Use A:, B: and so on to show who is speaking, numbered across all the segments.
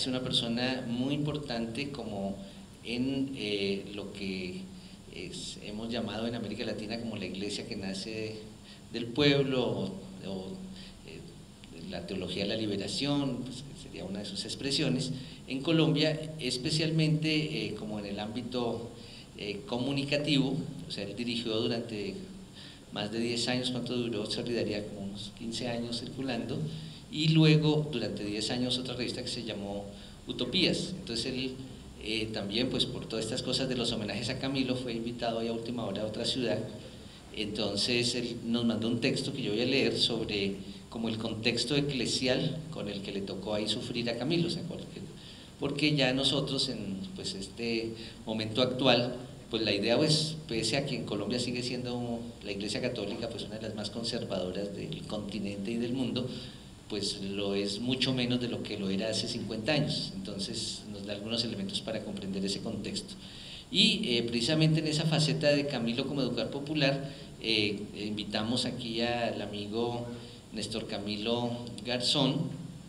A: hace una persona muy importante como en lo que hemos llamado en América Latina como la iglesia que nace del pueblo o la teología de la liberación, pues, que sería una de sus expresiones. En Colombia, especialmente como en el ámbito comunicativo, o sea, él dirigió durante más de 10 años, ¿cuánto duró Solidaridad? Como unos 15 años circulando, y luego durante 10 años otra revista que se llamó Utopías. Entonces él también, pues por todas estas cosas de los homenajes a Camilo, fue invitado ahí a última hora a otra ciudad. Entonces él nos mandó un texto que yo voy a leer sobre como el contexto eclesial con el que le tocó ahí sufrir a Camilo, ¿se acuerdan? Porque ya nosotros en pues este momento actual, pues la idea, pues pese a que en Colombia sigue siendo la Iglesia Católica pues una de las más conservadoras del continente y del mundo, pues lo es mucho menos de lo que lo era hace 50 años, entonces nos da algunos elementos para comprender ese contexto. Y precisamente en esa faceta de Camilo como educador popular, invitamos aquí al amigo Néstor Camilo Garzón.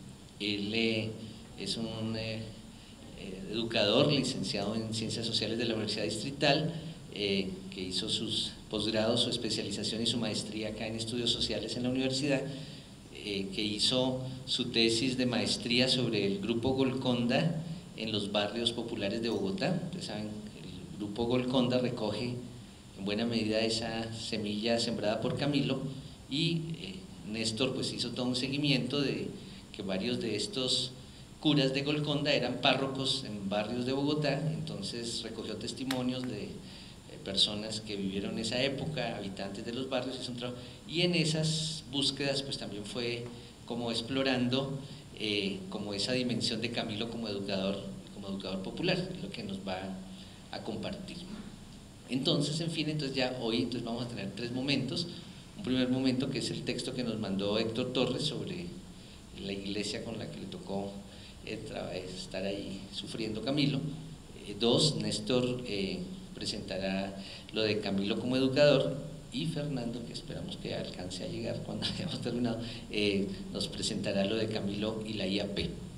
A: Él es un educador licenciado en Ciencias Sociales de la Universidad Distrital, que hizo sus posgrados, su especialización y su maestría acá en Estudios Sociales en la universidad, que hizo su tesis de maestría sobre el Grupo Golconda en los barrios populares de Bogotá. Ustedes saben, el Grupo Golconda recoge en buena medida esa semilla sembrada por Camilo, y Néstor pues hizo todo un seguimiento de que varios de estos curas de Golconda eran párrocos en barrios de Bogotá. Entonces recogió testimonios de personas que vivieron esa época, habitantes de los barrios, y en esas búsquedas pues también fue como explorando como esa dimensión de Camilo como educador popular, lo que nos va a compartir. Entonces, en fin, entonces ya hoy entonces vamos a tener 3 momentos. Un primer momento que es el texto que nos mandó Héctor Torres sobre la iglesia con la que le tocó estar ahí sufriendo Camilo. 2, Néstor presentará lo de Camilo como educador, y Fernando, que esperamos que alcance a llegar cuando hayamos terminado, nos presentará lo de Camilo y la IAP.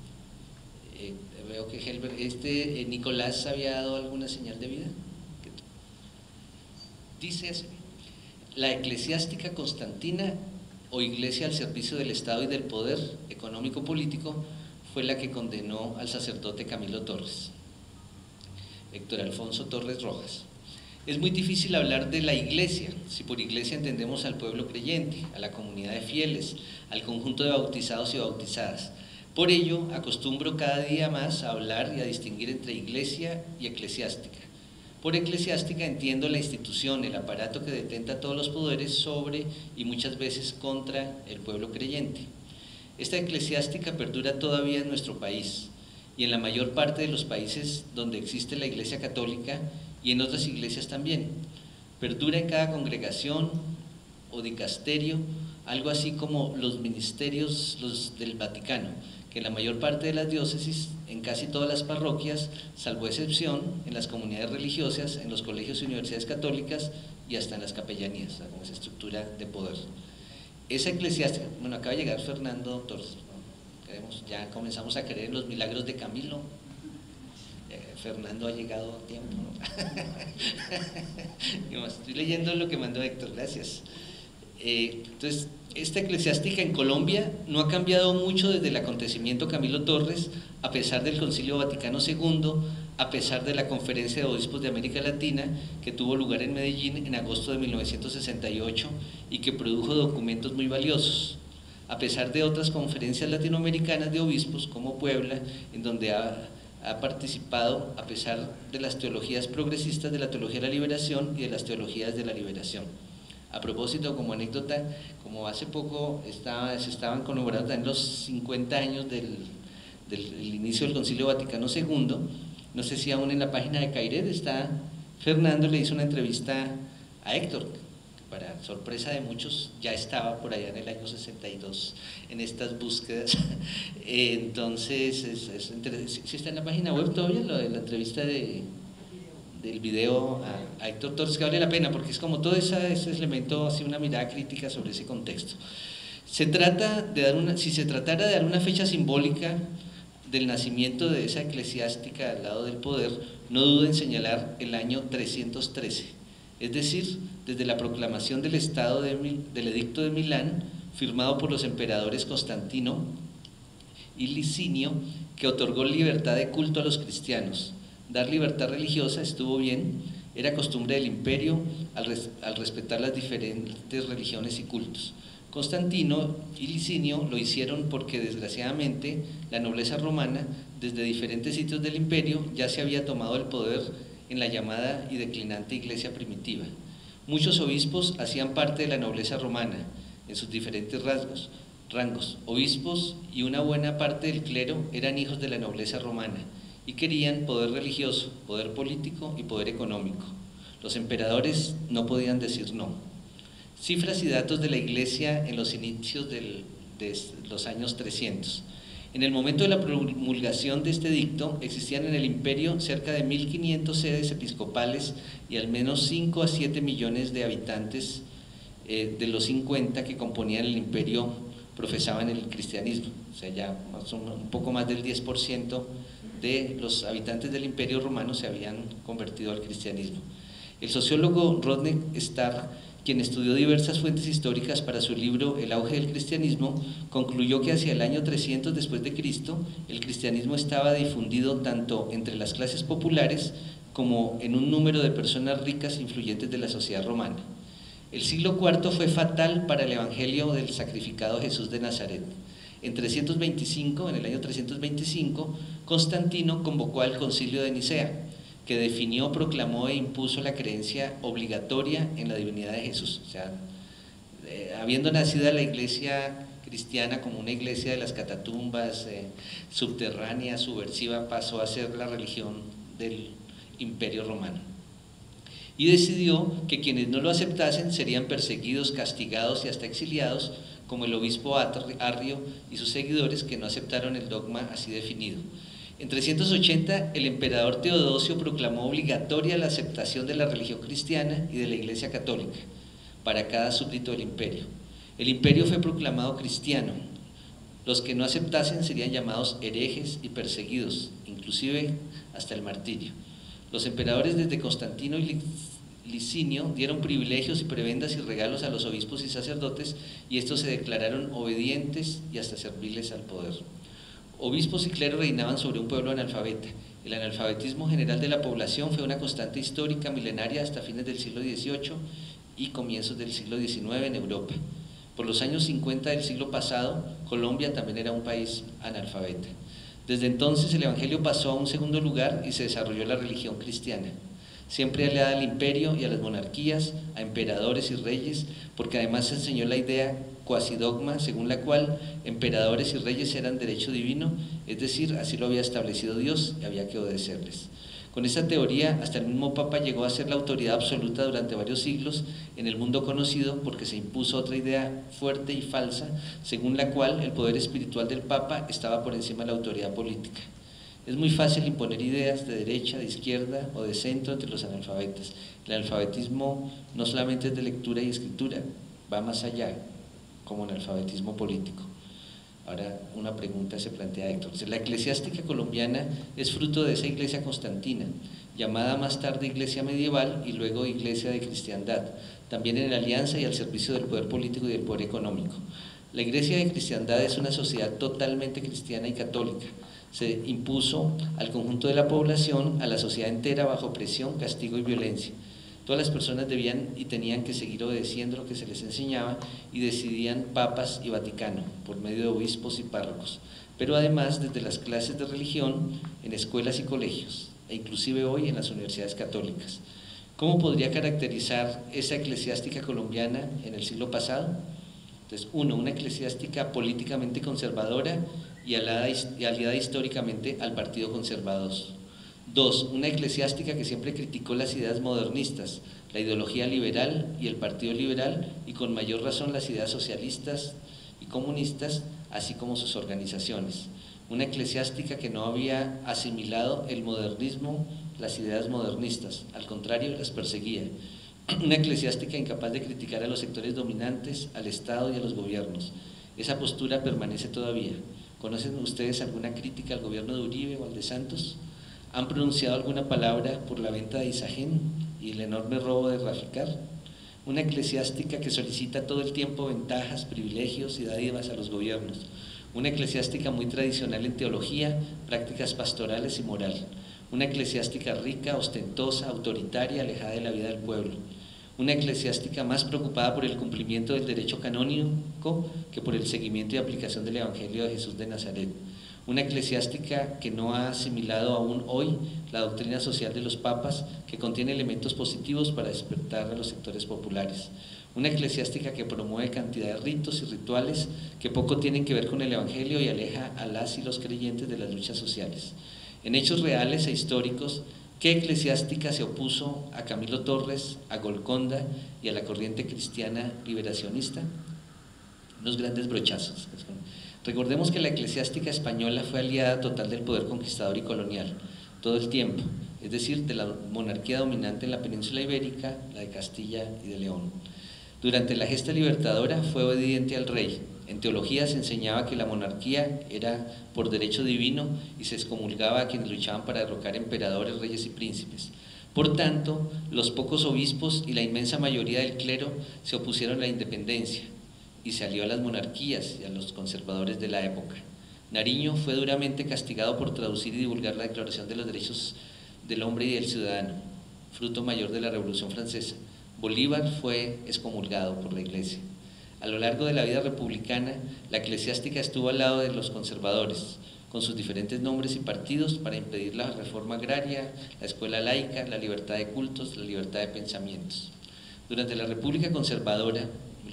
A: Veo que Helber, Nicolás había dado alguna señal de vida. Dice así: la eclesiástica constantina o iglesia al servicio del Estado y del poder económico-político fue la que condenó al sacerdote Camilo Torres. Héctor Alfonso Torres Rojas. Es muy difícil hablar de la iglesia, si por iglesia entendemos al pueblo creyente, a la comunidad de fieles, al conjunto de bautizados y bautizadas. Por ello, acostumbro cada día más a hablar y a distinguir entre iglesia y eclesiástica. Por eclesiástica entiendo la institución, el aparato que detenta todos los poderes sobre y muchas veces contra el pueblo creyente. Esta eclesiástica perdura todavía en nuestro país y en la mayor parte de los países donde existe la Iglesia Católica, y en otras iglesias también. Perdura en cada congregación o dicasterio, algo así como los ministerios del Vaticano, que en la mayor parte de las diócesis, en casi todas las parroquias, salvo excepción, en las comunidades religiosas, en los colegios y universidades católicas y hasta en las capellanías, o sea, como esa estructura de poder. Esa eclesiástica, bueno, acaba de llegar Fernando Torres, ¿no? Ya comenzamos a creer en los milagros de Camilo. Fernando ha llegado a tiempo, ¿no? Estoy leyendo lo que mandó Héctor, gracias. Entonces, esta eclesiástica en Colombia no ha cambiado mucho desde el acontecimiento Camilo Torres, a pesar del Concilio Vaticano II, a pesar de la Conferencia de Obispos de América Latina que tuvo lugar en Medellín en agosto de 1968 y que produjo documentos muy valiosos, a pesar de otras conferencias latinoamericanas de obispos como Puebla, en donde ha participado a pesar de las teologías progresistas de la teología de la liberación y de las teologías de la liberación. A propósito, como anécdota, como hace poco se estaban conmemorando también los 50 años del inicio del Concilio Vaticano II, no sé si aún en la página de Cairet está, Fernando le hizo una entrevista a Héctor, para sorpresa de muchos ya estaba por allá en el año 62 en estas búsquedas. Entonces si está en la página web todavía lo de la entrevista del video a Héctor Torres, que vale la pena porque es como todo ese elemento, así una mirada crítica sobre ese contexto. Si se tratara de dar una fecha simbólica del nacimiento de esa eclesiástica al lado del poder, no duda en señalar el año 313, es decir, desde la proclamación del del Edicto de Milán, firmado por los emperadores Constantino y Licinio, que otorgó libertad de culto a los cristianos. Dar libertad religiosa estuvo bien, era costumbre del imperio al respetar las diferentes religiones y cultos. Constantino y Licinio lo hicieron porque desgraciadamente la nobleza romana desde diferentes sitios del imperio ya se había tomado el poder en la llamada y declinante iglesia primitiva. Muchos obispos hacían parte de la nobleza romana en sus diferentes rangos. Obispos y una buena parte del clero eran hijos de la nobleza romana y querían poder religioso, poder político y poder económico. Los emperadores no podían decir no. Cifras y datos de la Iglesia en los inicios de los años 300. En el momento de la promulgación de este edicto, existían en el imperio cerca de 1.500 sedes episcopales y al menos 5 a 7 millones de habitantes de los 50 que componían el imperio profesaban el cristianismo. O sea, ya un poco más del 10% de los habitantes del imperio romano se habían convertido al cristianismo. El sociólogo Rodney Starr, quien estudió diversas fuentes históricas para su libro El auge del cristianismo, concluyó que hacia el año 300 después de Cristo, el cristianismo estaba difundido tanto entre las clases populares como en un número de personas ricas e influyentes de la sociedad romana. El siglo IV fue fatal para el evangelio del sacrificado Jesús de Nazaret. En el año 325, Constantino convocó al Concilio de Nicea, que definió, proclamó e impuso la creencia obligatoria en la divinidad de Jesús. O sea, habiendo nacido la iglesia cristiana como una iglesia de las catatumbas, subterránea, subversiva, pasó a ser la religión del imperio romano. Y decidió que quienes no lo aceptasen serían perseguidos, castigados y hasta exiliados, como el obispo Arrio y sus seguidores que no aceptaron el dogma así definido. En 380, el emperador Teodosio proclamó obligatoria la aceptación de la religión cristiana y de la Iglesia católica para cada súbdito del imperio. El imperio fue proclamado cristiano. Los que no aceptasen serían llamados herejes y perseguidos, inclusive hasta el martirio. Los emperadores desde Constantino y Licinio dieron privilegios y prebendas y regalos a los obispos y sacerdotes, y estos se declararon obedientes y hasta serviles al poder. Obispos y clero reinaban sobre un pueblo analfabeta. El analfabetismo general de la población fue una constante histórica milenaria hasta fines del siglo XVIII y comienzos del siglo XIX en Europa. Por los años 50 del siglo pasado, Colombia también era un país analfabeta. Desde entonces el evangelio pasó a un segundo lugar y se desarrolló la religión cristiana, siempre aliada al imperio y a las monarquías, a emperadores y reyes, porque además se enseñó la idea cuasi dogma según la cual emperadores y reyes eran derecho divino, es decir, así lo había establecido Dios y había que obedecerles. Con esta teoría, hasta el mismo Papa llegó a ser la autoridad absoluta durante varios siglos en el mundo conocido, porque se impuso otra idea fuerte y falsa, según la cual el poder espiritual del Papa estaba por encima de la autoridad política. Es muy fácil imponer ideas de derecha, de izquierda o de centro entre los analfabetas. El analfabetismo no solamente es de lectura y escritura, va más allá, como analfabetismo político. Ahora una pregunta se plantea, Héctor. La eclesiástica colombiana es fruto de esa iglesia constantina, llamada más tarde iglesia medieval y luego iglesia de cristiandad, también en alianza y al servicio del poder político y del poder económico. La iglesia de cristiandad es una sociedad totalmente cristiana y católica. Se impuso al conjunto de la población, a la sociedad entera, bajo presión, castigo y violencia. Todas las personas debían y tenían que seguir obedeciendo lo que se les enseñaba y decidían papas y Vaticano por medio de obispos y párrocos, pero además desde las clases de religión en escuelas y colegios e inclusive hoy en las universidades católicas. ¿Cómo podría caracterizar esa eclesiástica colombiana en el siglo pasado? Entonces, una eclesiástica políticamente conservadora y aliada históricamente al Partido Conservador. 2, una eclesiástica que siempre criticó las ideas modernistas, la ideología liberal y el partido liberal, y con mayor razón las ideas socialistas y comunistas, así como sus organizaciones. Una eclesiástica que no había asimilado el modernismo, las ideas modernistas, al contrario, las perseguía. Una eclesiástica incapaz de criticar a los sectores dominantes, al Estado y a los gobiernos. Esa postura permanece todavía. ¿Conocen ustedes alguna crítica al gobierno de Uribe o al de Santos? ¿Han pronunciado alguna palabra por la venta de Isagen y el enorme robo de Raficar? Una eclesiástica que solicita todo el tiempo ventajas, privilegios y dádivas a los gobiernos. Una eclesiástica muy tradicional en teología, prácticas pastorales y moral. Una eclesiástica rica, ostentosa, autoritaria, alejada de la vida del pueblo. Una eclesiástica más preocupada por el cumplimiento del derecho canónico que por el seguimiento y aplicación del Evangelio de Jesús de Nazaret. Una eclesiástica que no ha asimilado aún hoy la doctrina social de los papas, que contiene elementos positivos para despertar a los sectores populares. Una eclesiástica que promueve cantidad de ritos y rituales que poco tienen que ver con el Evangelio y aleja a las y los creyentes de las luchas sociales. En hechos reales e históricos, ¿qué eclesiástica se opuso a Camilo Torres, a Golconda y a la corriente cristiana liberacionista? Unos grandes brochazos. Recordemos que la eclesiástica española fue aliada total del poder conquistador y colonial, todo el tiempo, es decir, de la monarquía dominante en la península ibérica, la de Castilla y de León. Durante la gesta libertadora fue obediente al rey. En teología se enseñaba que la monarquía era por derecho divino y se excomulgaba a quienes luchaban para derrocar emperadores, reyes y príncipes. Por tanto, los pocos obispos y la inmensa mayoría del clero se opusieron a la independencia y se alió a las monarquías y a los conservadores de la época. Nariño fue duramente castigado por traducir y divulgar la Declaración de los Derechos del Hombre y del Ciudadano, fruto mayor de la Revolución Francesa. Bolívar fue excomulgado por la Iglesia. A lo largo de la vida republicana, la eclesiástica estuvo al lado de los conservadores, con sus diferentes nombres y partidos, para impedir la reforma agraria, la escuela laica, la libertad de cultos, la libertad de pensamientos. Durante la República Conservadora,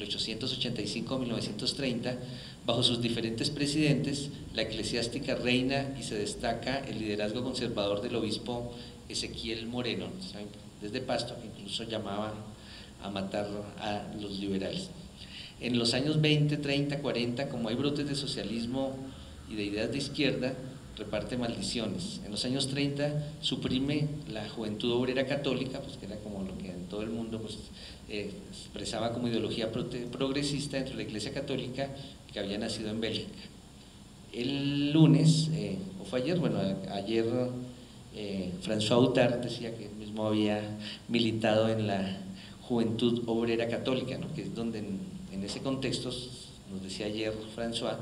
A: 1885-1930, bajo sus diferentes presidentes, la eclesiástica reina y se destaca el liderazgo conservador del obispo Ezequiel Moreno, desde Pasto, que incluso llamaba a matar a los liberales. En los años 20, 30, 40, como hay brotes de socialismo y de ideas de izquierda, reparte maldiciones. En los años 30 suprime la Juventud Obrera Católica, pues que era como lo que en todo el mundo pues, expresaba como ideología progresista dentro de la Iglesia Católica, que había nacido en Bélgica. El lunes, o fue ayer, bueno, ayer François Outard decía que él mismo había militado en la Juventud Obrera Católica, ¿no? Que es donde en ese contexto, nos decía ayer François,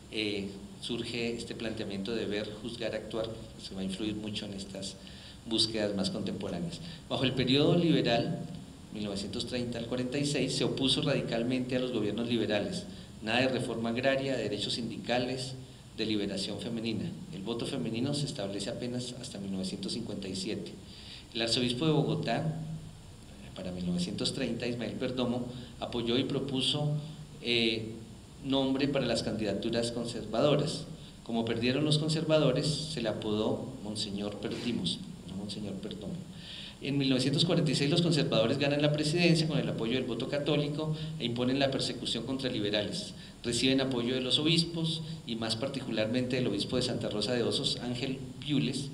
A: surge este planteamiento de ver, juzgar, actuar, que se va a influir mucho en estas búsquedas más contemporáneas. Bajo el periodo liberal, 1930 al 46, se opuso radicalmente a los gobiernos liberales, nada de reforma agraria, de derechos sindicales, de liberación femenina. El voto femenino se establece apenas hasta 1957. El arzobispo de Bogotá, para 1930, Ismael Perdomo, apoyó y propuso nombre para las candidaturas conservadoras. Como perdieron los conservadores, se le apodó Monseñor Perdimos, no Monseñor Perdomo. En 1946 los conservadores ganan la presidencia con el apoyo del voto católico e imponen la persecución contra liberales. Reciben apoyo de los obispos y más particularmente del obispo de Santa Rosa de Osos, Ángel Builes.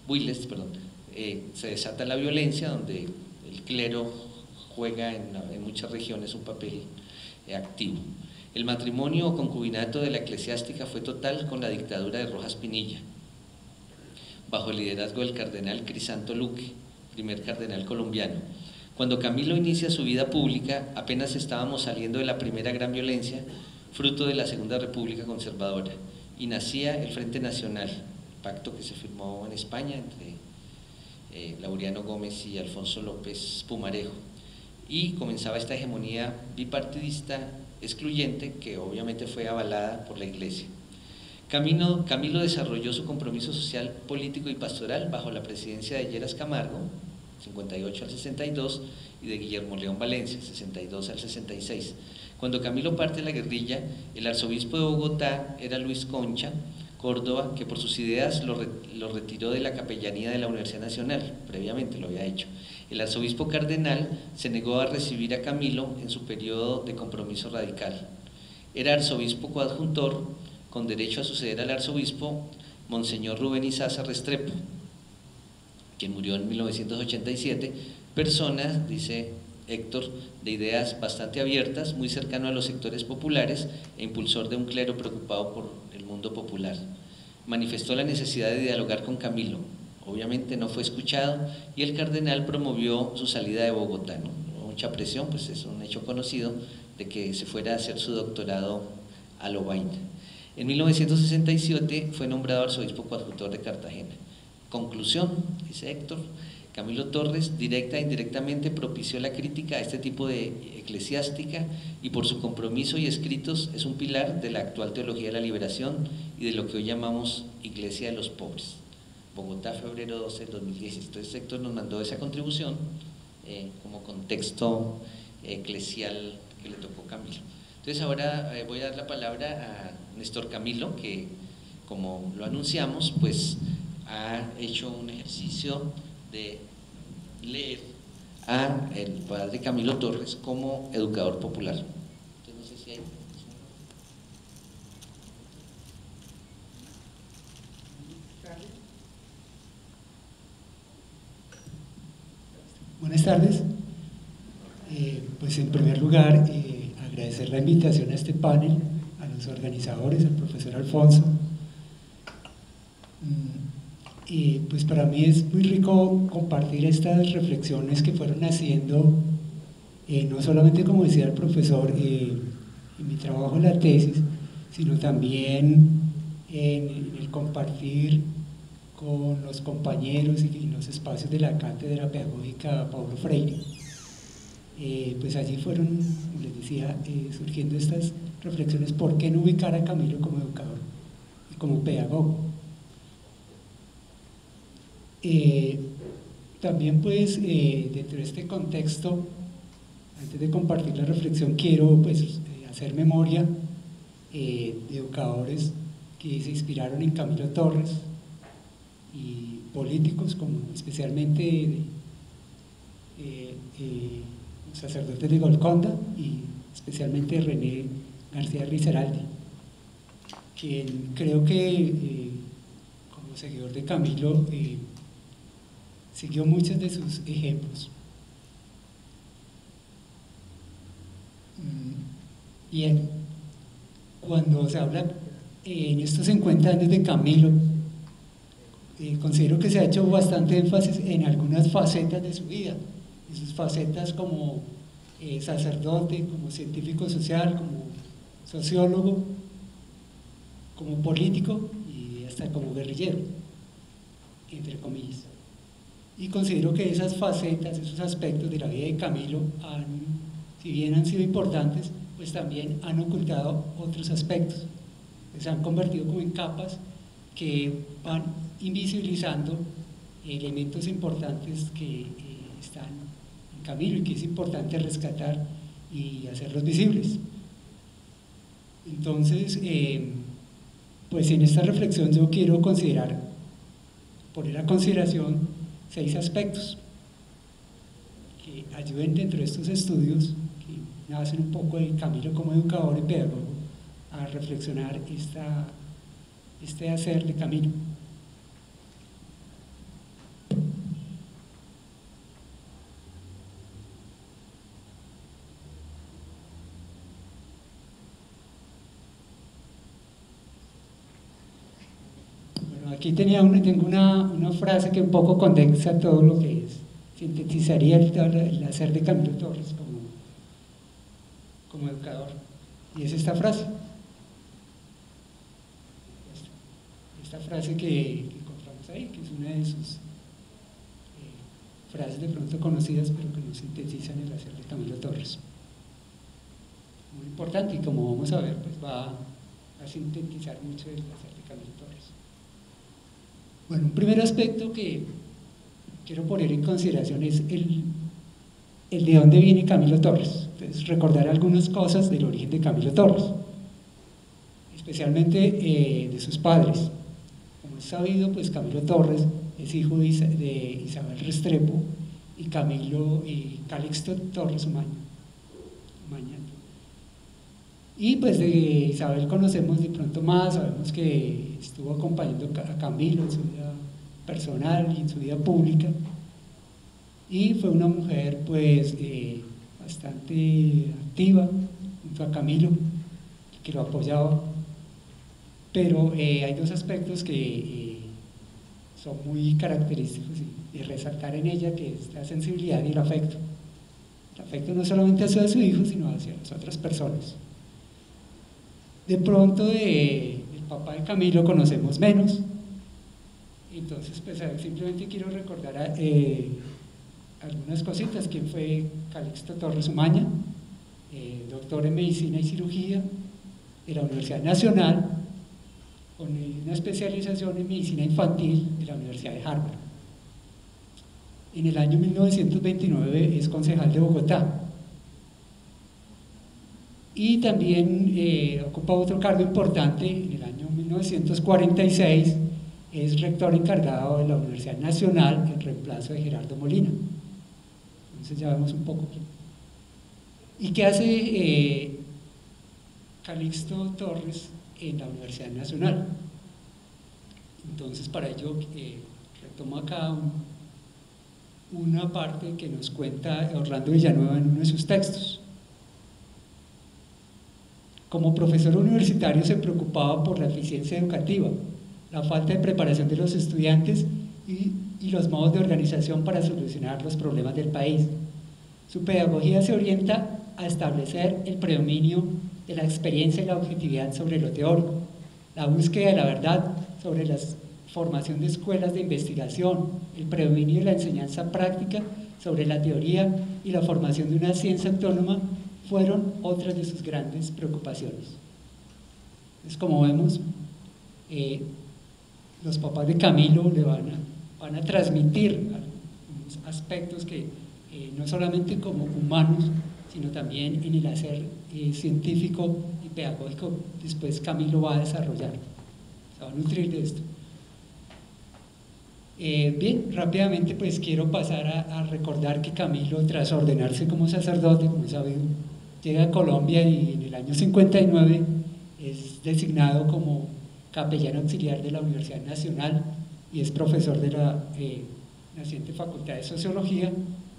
A: Se desata la violencia, donde el clero juega en muchas regiones un papel activo. El matrimonio o concubinato de la eclesiástica fue total con la dictadura de Rojas Pinilla, bajo el liderazgo del cardenal Crisanto Luque, primer cardenal colombiano. Cuando Camilo inicia su vida pública, apenas estábamos saliendo de la primera gran violencia, fruto de la Segunda República Conservadora, y nacía el Frente Nacional, el pacto que se firmó en España entre Laureano Gómez y Alfonso López Pumarejo, y comenzaba esta hegemonía bipartidista excluyente que obviamente fue avalada por la Iglesia. Camilo desarrolló su compromiso social, político y pastoral bajo la presidencia de Lleras Camargo, 58 al 62, y de Guillermo León Valencia, 62 al 66. Cuando Camilo parte de la guerrilla, el arzobispo de Bogotá era Luis Concha Córdoba, que por sus ideas lo retiró de la capellanía de la Universidad Nacional, previamente lo había hecho. El arzobispo cardenal se negó a recibir a Camilo en su periodo de compromiso radical. Era arzobispo coadjuntor, con derecho a suceder al arzobispo Monseñor Rubén Izaza Restrepo, quien murió en 1987, persona, dice Héctor, de ideas bastante abiertas, muy cercano a los sectores populares e impulsor de un clero preocupado por el mundo mundo popular. Manifestó la necesidad de dialogar con Camilo. Obviamente no fue escuchado y el cardenal promovió su salida de Bogotá, ¿no? Mucha presión, pues es un hecho conocido de que se fuera a hacer su doctorado a Lovaina. En 1967 fue nombrado arzobispo coadjutor de Cartagena. Conclusión, dice Héctor, Camilo Torres, directa e indirectamente, propició la crítica a este tipo de eclesiástica y por su compromiso y escritos es un pilar de la actual teología de la liberación y de lo que hoy llamamos Iglesia de los Pobres. Bogotá, febrero 12 del 2010. Entonces Héctor nos mandó esa contribución como contexto eclesial que le tocó Camilo. Entonces ahora voy a dar la palabra a Néstor Camilo, que como lo anunciamos, pues ha hecho un ejercicio de leer a el padre Camilo Torres como educador popular. Entonces no sé si hay...
B: Buenas tardes. Pues en primer lugar, agradecer la invitación a este panel, a los organizadores, al profesor Alfonso. Pues para mí es muy rico compartir estas reflexiones que fueron haciendo, no solamente como decía el profesor, en mi trabajo en la tesis, sino también en el compartir con los compañeros y en los espacios de la Cátedra Pedagógica Paulo Freire. Pues allí fueron, como les decía, surgiendo estas reflexiones: ¿por qué no ubicar a Camilo como educador y como pedagogo? También pues dentro de este contexto, antes de compartir la reflexión, quiero pues hacer memoria de educadores que se inspiraron en Camilo Torres y políticos, como especialmente los sacerdotes de Golconda y especialmente René García Risaraldi, quien creo que como seguidor de Camilo siguió muchos de sus ejemplos. Bien, cuando se habla en estos 50 años de Camilo, considero que se ha hecho bastante énfasis en algunas facetas de su vida, en sus facetas como sacerdote, como científico social, como sociólogo, como político y hasta como guerrillero, entre comillas. Y considero que esas facetas, esos aspectos de la vida de Camilo, si bien han sido importantes, pues también han ocultado otros aspectos, se han convertido como en capas que van invisibilizando elementos importantes que están en Camilo y que es importante rescatar y hacerlos visibles. Entonces, pues en esta reflexión yo quiero poner a consideración 6 aspectos que ayuden dentro de estos estudios, que nacen un poco de Camilo como educador y pedagogo, a reflexionar este hacer de Camilo. Bueno, aquí tengo una frase que un poco condensa todo lo que es, sintetizaría el hacer de Camilo Torres como educador, y es esta frase. Esta frase que encontramos ahí, que es una de sus frases de pronto conocidas, pero que nos sintetizan el hacer de Camilo Torres. Muy importante, y como vamos a ver, pues va a sintetizar mucho el hacer de Camilo Torres. Bueno, un primer aspecto que quiero poner en consideración es el de dónde viene Camilo Torres. Entonces, recordar algunas cosas del origen de Camilo Torres, especialmente de sus padres. Como es sabido, pues Camilo Torres es hijo de Isabel Restrepo y Calixto Torres Maña. Y pues de Isabel conocemos de pronto más, sabemos que estuvo acompañando a Camilo en su vida personal y en su vida pública, y fue una mujer pues bastante activa junto a Camilo, que lo apoyaba, pero hay dos aspectos que son muy característicos y resaltar en ella, que es la sensibilidad y el afecto. El afecto no solamente hacia su hijo, sino hacia las otras personas. De pronto, el papá de Camilo conocemos menos, entonces pues simplemente quiero recordar algunas cositas. ¿Quién fue Calixto Torres Umaña? Doctor en Medicina y Cirugía de la Universidad Nacional, con una especialización en Medicina Infantil de la Universidad de Harvard. En el año 1929 es concejal de Bogotá. Y también ocupa otro cargo importante. En el año 1946 es rector encargado de la Universidad Nacional en reemplazo de Gerardo Molina. Entonces ya vemos un poco. ¿Y qué hace Calixto Torres en la Universidad Nacional? Entonces, para ello retomo acá una parte que nos cuenta Orlando Villanueva en uno de sus textos. Como profesor universitario se preocupaba por la eficiencia educativa, la falta de preparación de los estudiantes y los modos de organización para solucionar los problemas del país. Su pedagogía se orienta a establecer el predominio de la experiencia y la objetividad sobre lo teórico, la búsqueda de la verdad sobre la formación de escuelas de investigación, el predominio de la enseñanza práctica sobre la teoría y la formación de una ciencia autónoma fueron otras de sus grandes preocupaciones. Es como vemos, los papás de Camilo le van a transmitir algunos aspectos que no solamente como humanos, sino también en el hacer científico y pedagógico, después Camilo va a desarrollar, se va a nutrir de esto. Bien, rápidamente pues quiero pasar a recordar que Camilo, tras ordenarse como sacerdote, como es sabido, llega a Colombia y en el año 59 es designado como capellán auxiliar de la Universidad Nacional y es profesor de la naciente Facultad de Sociología.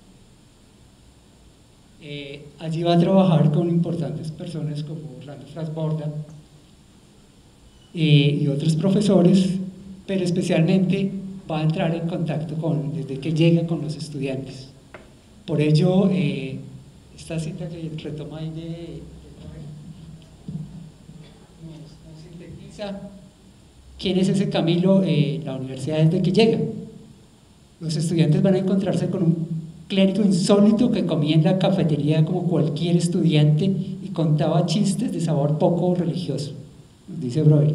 B: Allí va a trabajar con importantes personas como Orlando Frasborda y otros profesores, pero especialmente va a entrar en contacto desde que llega con los estudiantes. Por ello, esta cita que retoma ahí nos sintetiza quién es ese Camilo en la universidad desde que llega. Los estudiantes van a encontrarse con un clérigo insólito que comía en la cafetería como cualquier estudiante y contaba chistes de sabor poco religioso, dice Broyles.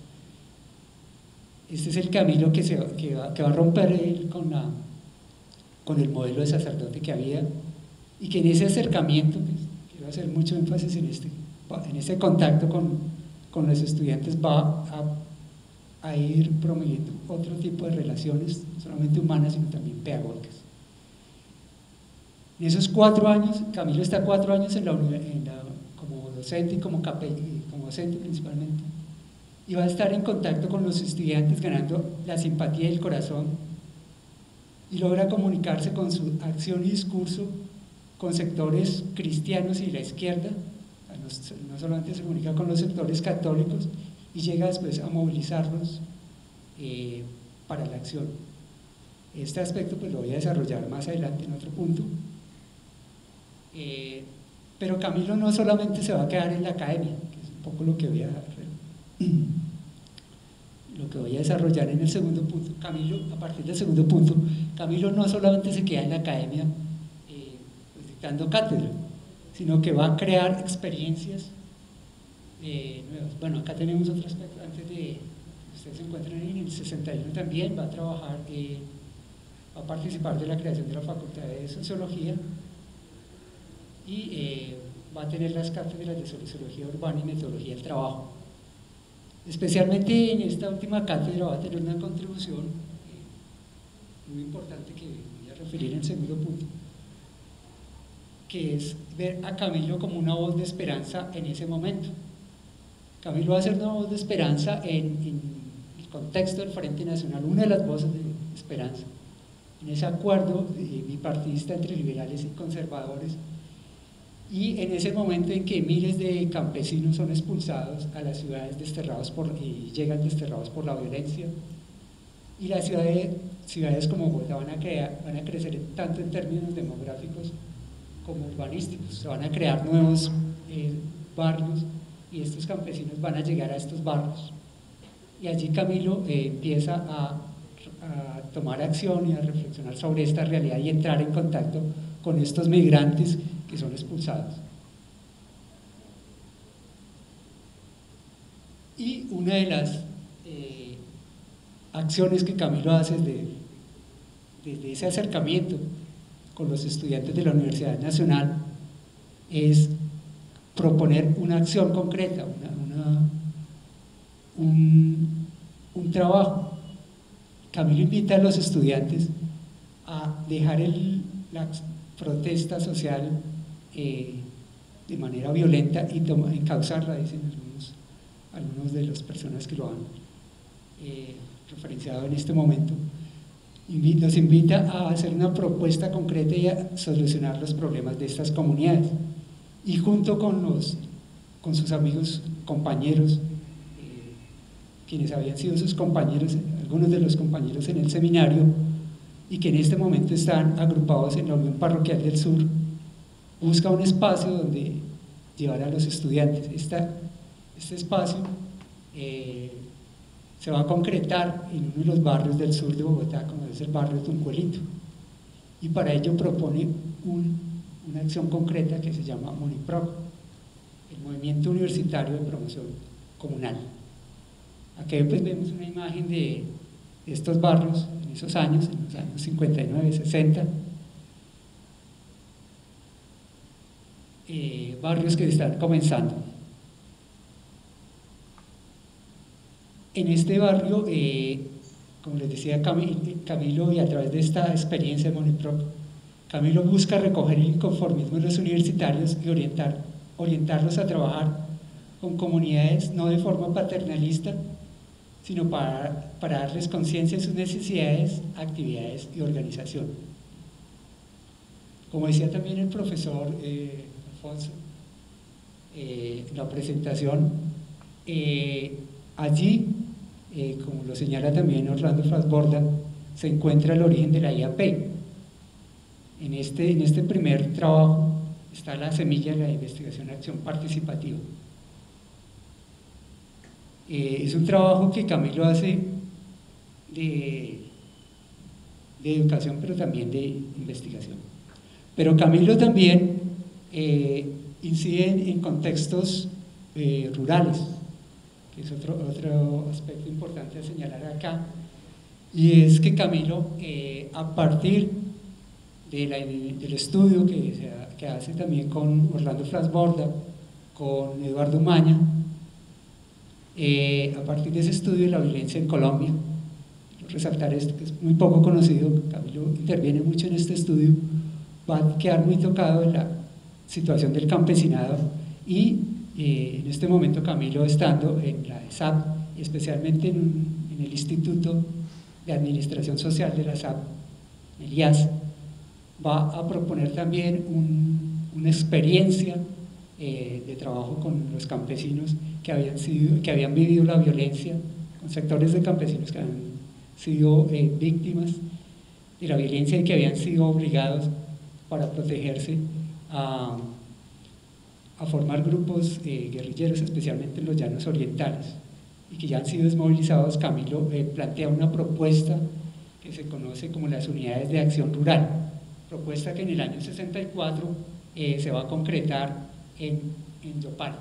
B: Este es el Camilo que va a romper con el modelo de sacerdote que había, y que en ese acercamiento, pues, quiero hacer mucho énfasis en este contacto con los estudiantes, va a ir promoviendo otro tipo de relaciones, no solamente humanas, sino también pedagógicas. En esos 4 años, Camilo está 4 años como docente y como docente principalmente, y va a estar en contacto con los estudiantes, ganando la simpatía y el corazón, y logra comunicarse con su acción y discurso con sectores cristianos y la izquierda. No solamente se comunica con los sectores católicos, y llega después a movilizarlos para la acción. Este aspecto pues lo voy a desarrollar más adelante en otro punto. Pero Camilo no solamente se va a quedar en la academia, que es un poco lo que voy a desarrollar en el segundo punto. Camilo, a partir del segundo punto, Camilo no solamente se queda en la academia pues, dictando cátedra, sino que va a crear experiencias nuevas. Bueno, acá tenemos otro aspecto, antes de que ustedes se encuentren en el 61 también, va a trabajar, va a participar de la creación de la Facultad de Sociología, y va a tener las cátedras de Sociología Urbana y Metodología del Trabajo. Especialmente en esta última cátedra va a tener una contribución muy importante que voy a referir en el segundo punto, que es ver a Camilo como una voz de esperanza en ese momento. Camilo va a ser una voz de esperanza en el contexto del Frente Nacional, una de las voces de esperanza, en ese acuerdo bipartidista entre liberales y conservadores, Y en ese momento en que miles de campesinos son expulsados a las ciudades y llegan desterrados por la violencia, y las ciudades como Bogotá van a crecer tanto en términos demográficos como urbanísticos, se van a crear nuevos barrios, y estos campesinos van a llegar a estos barrios. Y allí Camilo empieza a tomar acción y a reflexionar sobre esta realidad y entrar en contacto con estos migrantes que son expulsados. Y una de las acciones que Camilo hace desde ese acercamiento con los estudiantes de la Universidad Nacional es proponer una acción concreta, un trabajo. Camilo invita a los estudiantes a dejar la protesta social de manera violenta y encauzarla, dicen algunos de las personas que lo han referenciado en este momento. Los invita a hacer una propuesta concreta y a solucionar los problemas de estas comunidades. Y junto con sus amigos, compañeros, quienes habían sido sus compañeros, algunos de los compañeros en el seminario, y que en este momento están agrupados en la Unión Parroquial del Sur, busca un espacio donde llevar a los estudiantes. Este espacio se va a concretar en uno de los barrios del sur de Bogotá, como es el barrio Tuncuelito, y para ello propone una acción concreta que se llama MUNIPROC, el Movimiento Universitario de Promoción Comunal. Aquí pues vemos una imagen de estos barrios en esos años, en los años 59, 60, barrios que están comenzando. En este barrio, como les decía Camilo, y a través de esta experiencia de MUNIPROC, Camilo busca recoger el inconformismo de los universitarios y orientarlos a trabajar con comunidades no de forma paternalista, sino para darles conciencia de sus necesidades, actividades y organización. Como decía también el profesor Alfonso en la presentación, allí, como lo señala también Orlando Frasborda, se encuentra el origen de la IAP. En este primer trabajo está la semilla de la investigación y acción participativa. Es un trabajo que Camilo hace de educación, pero también de investigación. Pero Camilo también incide en contextos rurales, que es otro aspecto importante a señalar acá, y es que Camilo, a partir del estudio que hace también con Orlando Frasborda, con Eduardo Maña, a partir de ese estudio de la violencia en Colombia, quiero resaltar esto que es muy poco conocido, Camilo interviene mucho en este estudio, va a quedar muy tocado en la situación del campesinado, y en este momento Camilo, estando en la ESAP, especialmente en el Instituto de Administración Social de la ESAP, el IAS, va a proponer también una experiencia de trabajo con los campesinos que habían vivido la violencia, con sectores de campesinos que habían sido víctimas de la violencia y que habían sido obligados para protegerse a formar grupos guerrilleros, especialmente en los llanos orientales, y que ya han sido desmovilizados. Camilo plantea una propuesta que se conoce como las unidades de acción rural, propuesta que en el año 64 se va a concretar en Yopal.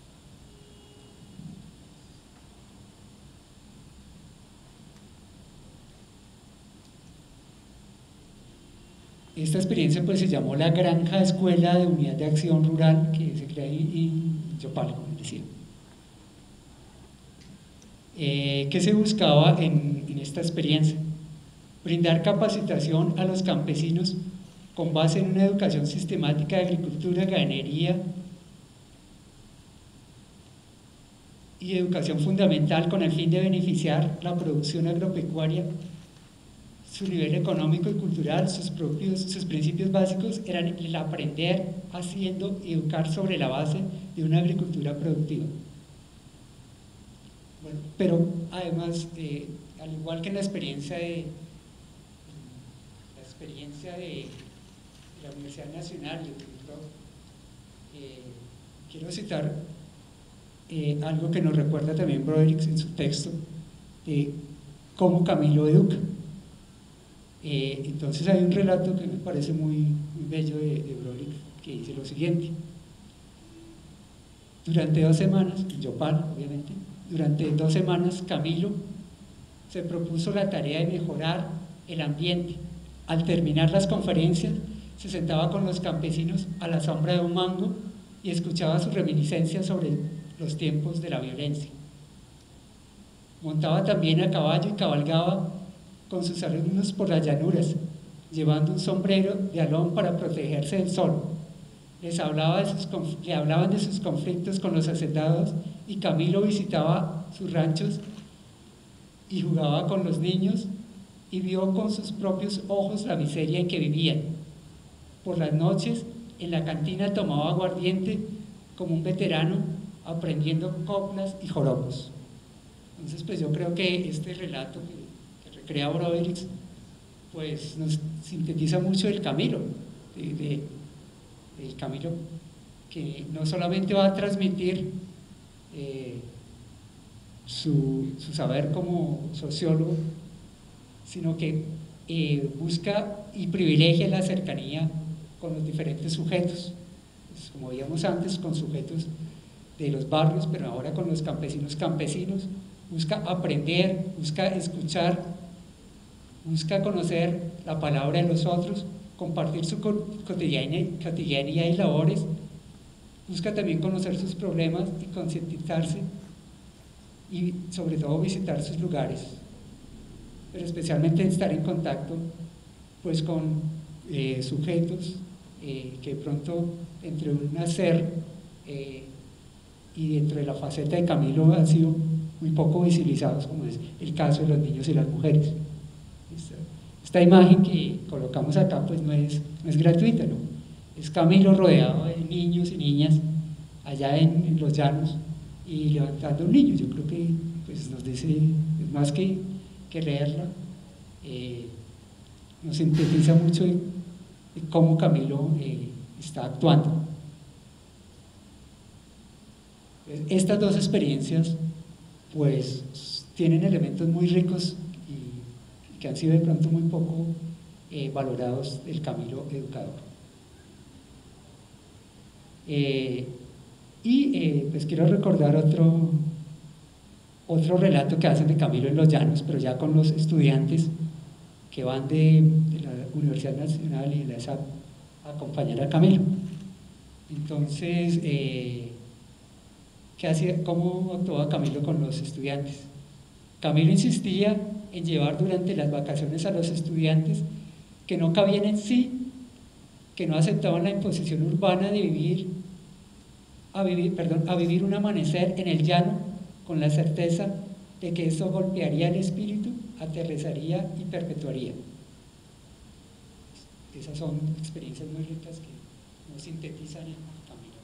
B: Esta experiencia pues se llamó la Granja Escuela de Unidad de Acción Rural, que se crea en Yopal, como decía. ¿Qué se buscaba en esta experiencia? Brindar capacitación a los campesinos con base en una educación sistemática de agricultura, ganadería y educación fundamental, con el fin de beneficiar la producción agropecuaria su nivel económico y cultural, sus principios básicos eran el aprender haciendo y educar sobre la base de una agricultura productiva. Bueno, pero además, al igual que en la experiencia de la Universidad Nacional, quiero citar algo que nos recuerda también Broderick en su texto, de cómo Camilo educa. Entonces hay un relato que me parece muy bello de Broderick, que dice lo siguiente: durante 2 semanas, Yopal obviamente, durante 2 semanas Camilo se propuso la tarea de mejorar el ambiente. Al terminar las conferencias se sentaba con los campesinos a la sombra de un mango y escuchaba sus reminiscencias sobre los tiempos de la violencia. Montaba también a caballo y cabalgaba con sus alumnos por las llanuras, llevando un sombrero de alón para protegerse del sol. Le hablaban de sus conflictos con los hacendados y Camilo visitaba sus ranchos y jugaba con los niños y vio con sus propios ojos la miseria en que vivían. Por las noches, en la cantina tomaba aguardiente como un veterano, aprendiendo coplas y joropos. Entonces, pues yo creo que este relato que recrea Broderick, pues nos sintetiza mucho el Camilo, el Camilo que no solamente va a transmitir su saber como sociólogo, sino que busca y privilegia la cercanía con los diferentes sujetos, pues, como veíamos antes, con sujetos de los barrios, pero ahora con los campesinos, busca aprender, busca escuchar, busca conocer la palabra de los otros, compartir su cotidianidad y labores, busca también conocer sus problemas y concientizarse y sobre todo visitar sus lugares, pero especialmente estar en contacto pues con sujetos que de pronto entre un hacer y dentro de la faceta de Camilo han sido muy poco visibilizados, como es el caso de los niños y las mujeres. Esta imagen que colocamos acá pues no es gratuita, ¿no? Es Camilo rodeado de niños y niñas allá en los llanos y levantando un niño. Yo creo que pues nos dice, es más que leerla, nos sintetiza mucho de cómo Camilo está actuando. Estas 2 experiencias pues tienen elementos muy ricos y que han sido de pronto muy poco valorados del Camilo educador. Pues quiero recordar otro relato que hacen de Camilo en los llanos, pero ya con los estudiantes que van de la Universidad Nacional y de la ESAP a acompañar a Camilo. Entonces, ¿cómo actuaba Camilo con los estudiantes? Camilo insistía en llevar durante las vacaciones a los estudiantes que no cabían en sí, que no aceptaban la imposición urbana de vivir un amanecer en el llano con la certeza de que eso golpearía el espíritu, aterrizaría y perpetuaría. Esas son experiencias muy ricas que nos sintetizan en Camilo.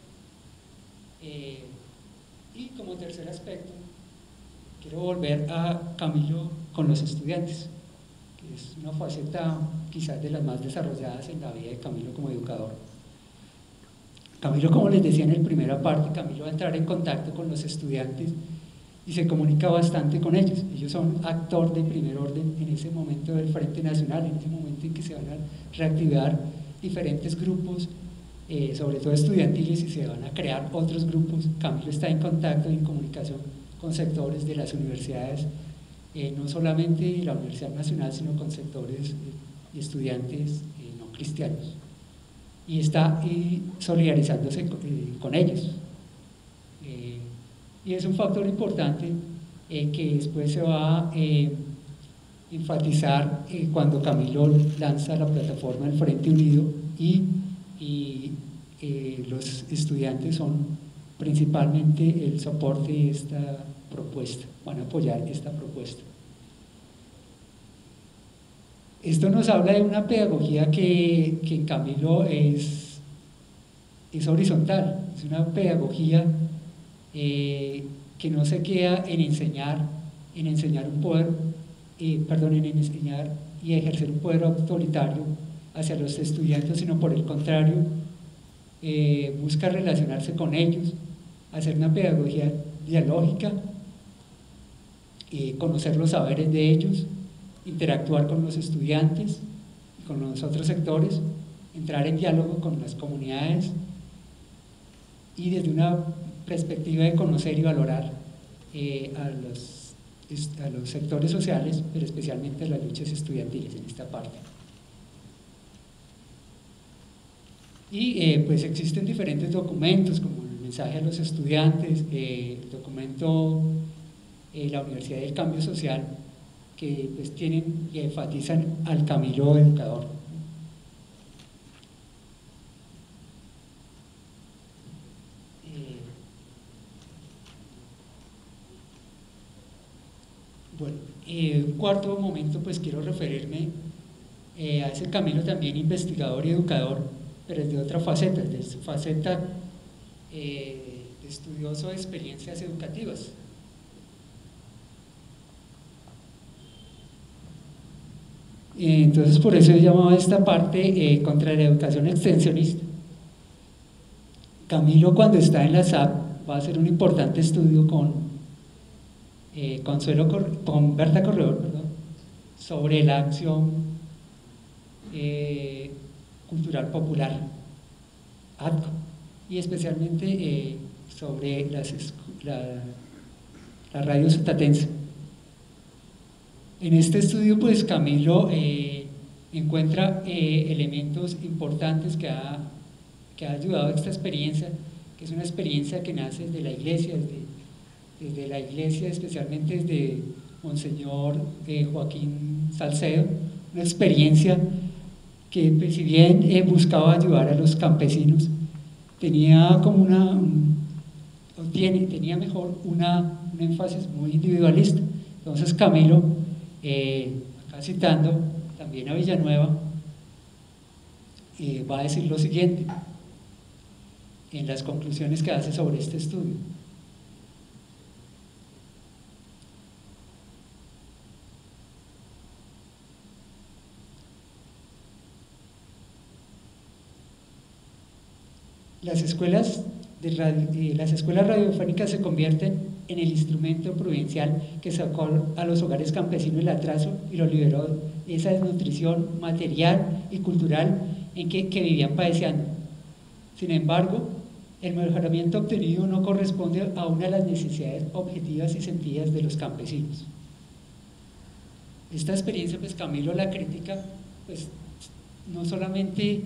B: Y como tercer aspecto, quiero volver a Camilo con los estudiantes, que es una faceta quizás de las más desarrolladas en la vida de Camilo como educador. Camilo, como les decía en la primera parte, Camilo va a entrar en contacto con los estudiantes y se comunica bastante con ellos. Ellos son actor de primer orden en ese momento del Frente Nacional, en ese momento en que se van a reactivar diferentes grupos, sobre todo estudiantiles, y se van a crear otros grupos. Camilo está en contacto y en comunicación con sectores de las universidades, no solamente de la Universidad Nacional, sino con sectores y estudiantes no cristianos. Y está solidarizándose con ellos. Y es un factor importante que después se va a enfatizar cuando Camilo lanza la plataforma del Frente Unido y los estudiantes son principalmente el soporte de esta propuesta, van a apoyar esta propuesta. Esto nos habla de una pedagogía que en Camilo es horizontal, es una pedagogía que no se queda en enseñar un poder, en enseñar y ejercer un poder autoritario hacia los estudiantes, sino por el contrario, busca relacionarse con ellos, hacer una pedagogía dialógica, conocer los saberes de ellos, interactuar con los estudiantes y con los otros sectores, entrar en diálogo con las comunidades y desde una perspectiva de conocer y valorar a los sectores sociales, pero especialmente a las luchas estudiantiles en esta parte. Y pues existen diferentes documentos, como el mensaje a los estudiantes, el documento La Universidad del Cambio Social, que pues tienen y enfatizan al Camilo educador. Bueno, un cuarto momento, pues quiero referirme a ese Camilo también investigador y educador, pero desde otra faceta, desde su faceta de estudioso de experiencias educativas. Entonces por eso he llamado a esta parte contra la educación extensionista. Camilo, cuando está en la SAP, va a hacer un importante estudio con Berta Corredor, perdón, sobre la acción cultural popular, ATCO, y especialmente sobre la radio sutatense. En este estudio, pues Camilo encuentra elementos importantes que ha ayudado a esta experiencia, que es una experiencia que nace desde la iglesia, desde la iglesia, especialmente desde Monseñor Joaquín Salcedo, una experiencia que, pues, si bien buscaba ayudar a los campesinos, tenía como tenía mejor un énfasis muy individualista. Entonces Camilo, acá citando también a Villanueva, va a decir lo siguiente en las conclusiones que hace sobre este estudio. Las escuelas radiofónicas se convierten en el instrumento provincial que sacó a los hogares campesinos el atraso y los liberó de esa desnutrición material y cultural en que vivían padeciendo. Sin embargo, el mejoramiento obtenido no corresponde a una de las necesidades objetivas y sentidas de los campesinos. Esta experiencia, pues Camilo la critica, pues no solamente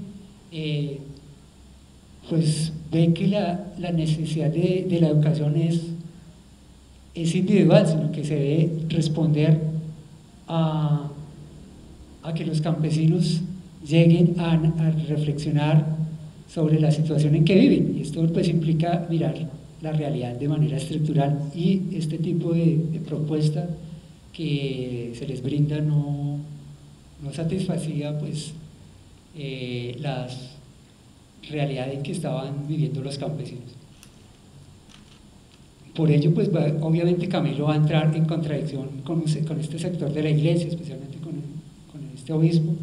B: pues ve que la necesidad de la educación es individual, sino que se debe responder a que los campesinos lleguen a reflexionar sobre la situación en que viven, y esto pues implica mirar la realidad de manera estructural, y este tipo de propuesta que se les brinda no satisfacía pues las realidades en que estaban viviendo los campesinos. Por ello, pues obviamente Camilo va a entrar en contradicción con este sector de la iglesia, especialmente con este obispo,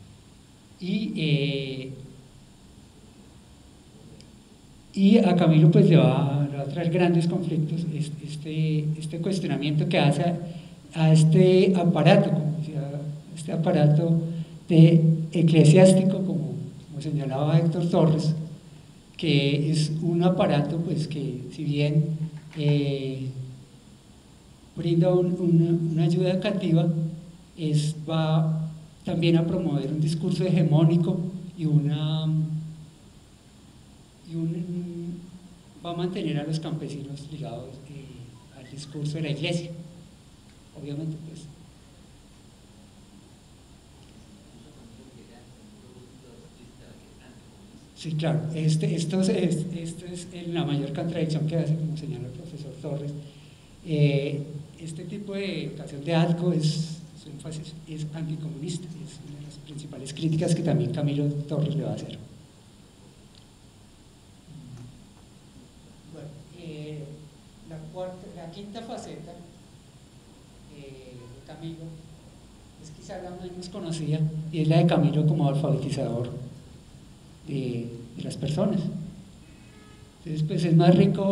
B: y a Camilo pues le va a traer grandes conflictos este cuestionamiento que hace a este aparato, como decía, este aparato eclesiástico, como señalaba Héctor Torres, que es un aparato pues que, si bien brinda una ayuda educativa, va también a promover un discurso hegemónico y va a mantener a los campesinos ligados al discurso de la iglesia, obviamente pues. Sí, claro, esto es la mayor contradicción que hace, como señaló el profesor Torres. Este tipo de educación de ATCO su énfasis es anticomunista, es una de las principales críticas que también Camilo Torres le va a hacer. Bueno, la quinta faceta de Camilo es quizá la menos conocida, y es la de Camilo como alfabetizador de las personas. Entonces, pues es más rico,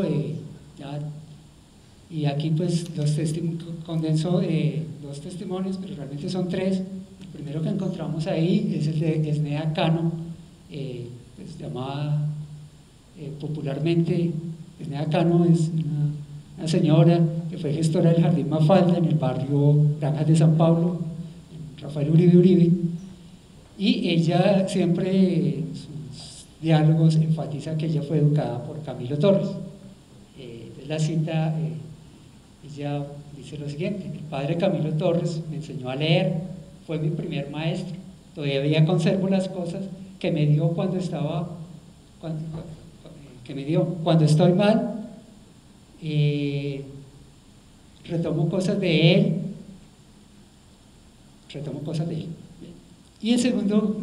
B: y aquí pues condenso dos testimonios, pero realmente son tres. El primero que encontramos ahí es el de Esnea Cano, pues llamada popularmente, Esnea Cano es una señora que fue gestora del Jardín Mafalda en el barrio Granjas de San Pablo, en Rafael Uribe, y ella siempre en sus diálogos enfatiza que ella fue educada por Camilo Torres. La cita, ella dice lo siguiente: el padre Camilo Torres me enseñó a leer, fue mi primer maestro, todavía conservo las cosas que me dio cuando estoy mal, retomo cosas de él. Y el segundo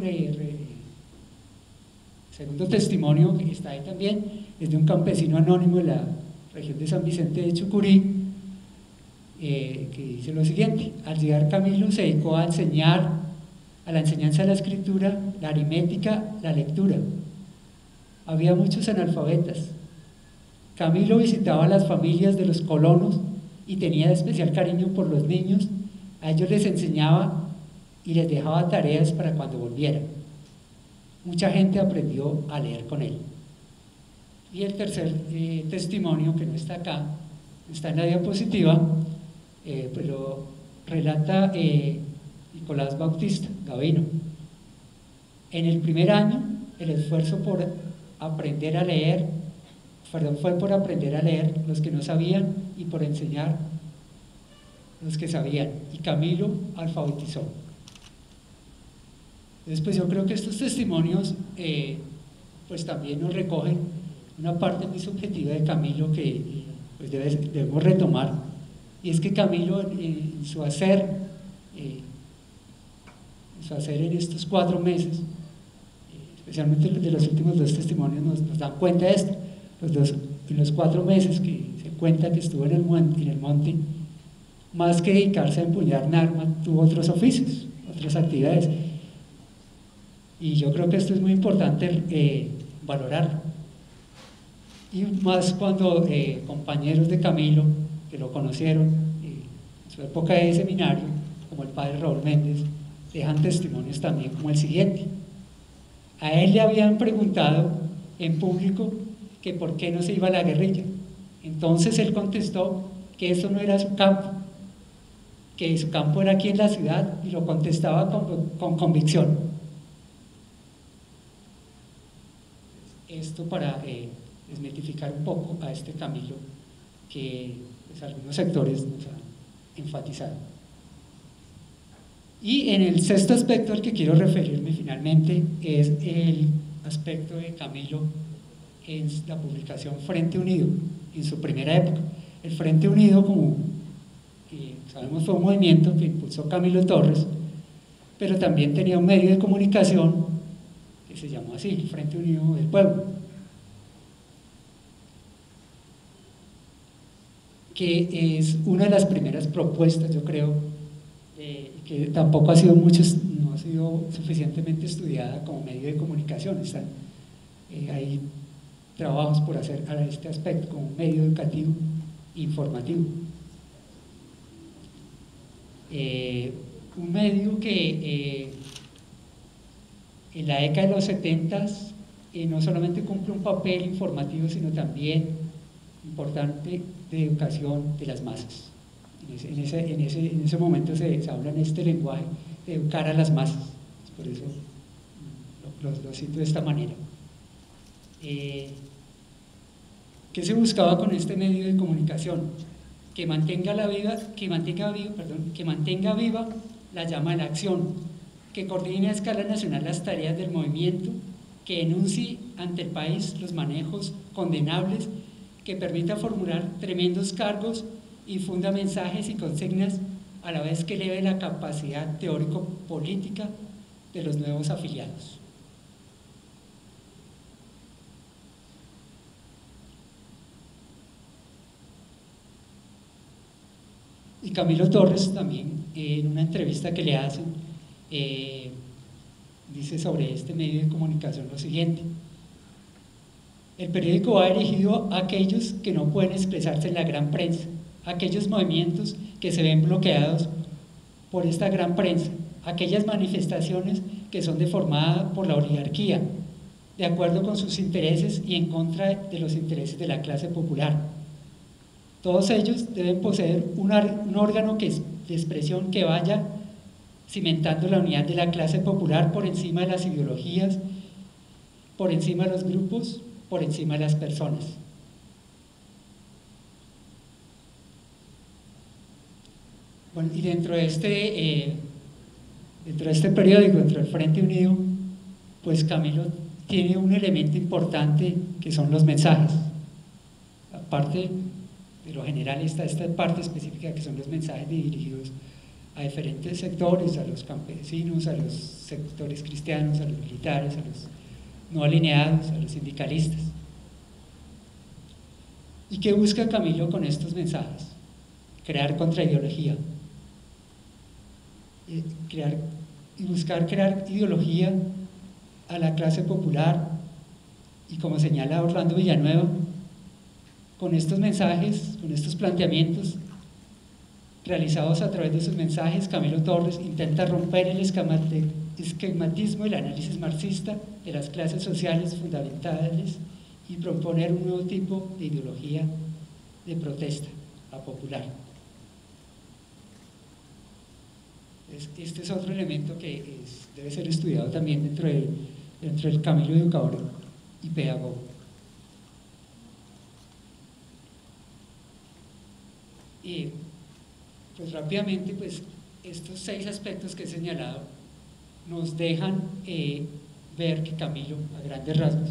B: testimonio que está ahí también es de un campesino anónimo de la región de San Vicente de Chucurí, que dice lo siguiente: al llegar Camilo se dedicó a la enseñanza de la escritura, la aritmética, la lectura. Había muchos analfabetas. Camilo visitaba a las familias de los colonos y tenía especial cariño por los niños. A ellos les enseñaba y les dejaba tareas para cuando volvieran. Mucha gente aprendió a leer con él. Y el tercer testimonio, que no está acá, está en la diapositiva, pero relata Nicolás Bautista Gavino. En el primer año, el esfuerzo fue por aprender a leer los que no sabían y por enseñar los que sabían, y Camilo alfabetizó. Después yo creo que estos testimonios pues también nos recogen una parte muy subjetiva de Camilo que pues debemos retomar, y es que Camilo en su hacer en estos 4 meses, especialmente de los últimos 2 testimonios nos dan cuenta de esto. En los 4 meses que se cuenta que estuvo en el monte, más que dedicarse a empuñar un arma, tuvo otros oficios, otras actividades, y yo creo que esto es muy importante valorarlo, y más cuando compañeros de Camilo que lo conocieron en su época de seminario, como el padre Raúl Méndez, dejan testimonios también como el siguiente. A él le habían preguntado en público que por qué no se iba a la guerrilla. Entonces él contestó que eso no era su campo, que su campo era aquí en la ciudad, y lo contestaba con convicción. Esto para desmitificar un poco a este Camilo que pues, algunos sectores nos han enfatizado. Y en el sexto aspecto al que quiero referirme finalmente es el aspecto de Camilo en la publicación Frente Unido, en su primera época. El Frente Unido, como sabemos, fue un movimiento que impulsó Camilo Torres, pero también tenía un medio de comunicación que se llamó así, el Frente Unido del Pueblo, que es una de las primeras propuestas, yo creo, que tampoco no ha sido suficientemente estudiada como medio de comunicación. Hay trabajos por hacer a este aspecto como medio educativo informativo. Un medio que en la década de los 70 no solamente cumple un papel informativo, sino también importante de educación de las masas. En ese momento se habla en este lenguaje de educar a las masas, por eso lo cito de esta manera. ¿Qué se buscaba con este medio de comunicación? Que mantenga viva la llama de la acción, que coordine a escala nacional las tareas del movimiento, que denuncie ante el país los manejos condenables, que permita formular tremendos cargos y funda mensajes y consignas a la vez que eleve la capacidad teórico-política de los nuevos afiliados. Y Camilo Torres también, en una entrevista que le hacen, dice sobre este medio de comunicación lo siguiente: el periódico va dirigido a aquellos que no pueden expresarse en la gran prensa, aquellos movimientos que se ven bloqueados por esta gran prensa, aquellas manifestaciones que son deformadas por la oligarquía, de acuerdo con sus intereses y en contra de los intereses de la clase popular. Todos ellos deben poseer un órgano de expresión que vaya cimentando la unidad de la clase popular por encima de las ideologías, por encima de los grupos, por encima de las personas. Bueno, y dentro de este periódico, dentro del Frente Unido, pues Camilo tiene un elemento importante que son los mensajes. Aparte de lo general está esta parte específica que son los mensajes dirigidos a diferentes sectores, a los campesinos, a los sectores cristianos, a los militares, a los no alineados, a los sindicalistas. ¿Y qué busca Camilo con estos mensajes? Crear contraideología. Buscar crear ideología a la clase popular, y como señala Orlando Villanueva, con estos mensajes, con estos planteamientos realizados a través de sus mensajes, Camilo Torres intenta romper el esquematismo y el análisis marxista de las clases sociales fundamentales y proponer un nuevo tipo de ideología de protesta, la popular. Este es otro elemento que debe ser estudiado también dentro del Camilo educador y pedagogo. Y pues rápidamente, pues estos 6 aspectos que he señalado nos dejan ver que Camilo, a grandes rasgos,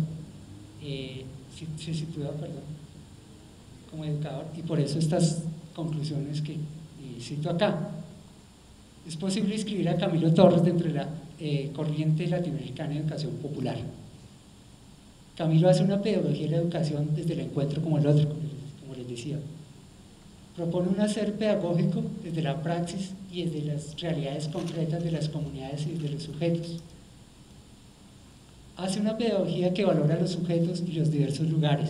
B: se sitúa, como educador, y por eso estas conclusiones que cito acá. Es posible inscribir a Camilo Torres dentro de la corriente latinoamericana de educación popular. Camilo hace una pedagogía de la educación desde el encuentro como el otro, como les decía. Propone un hacer pedagógico desde la praxis y desde las realidades concretas de las comunidades y de los sujetos. Hace una pedagogía que valora los sujetos y los diversos lugares.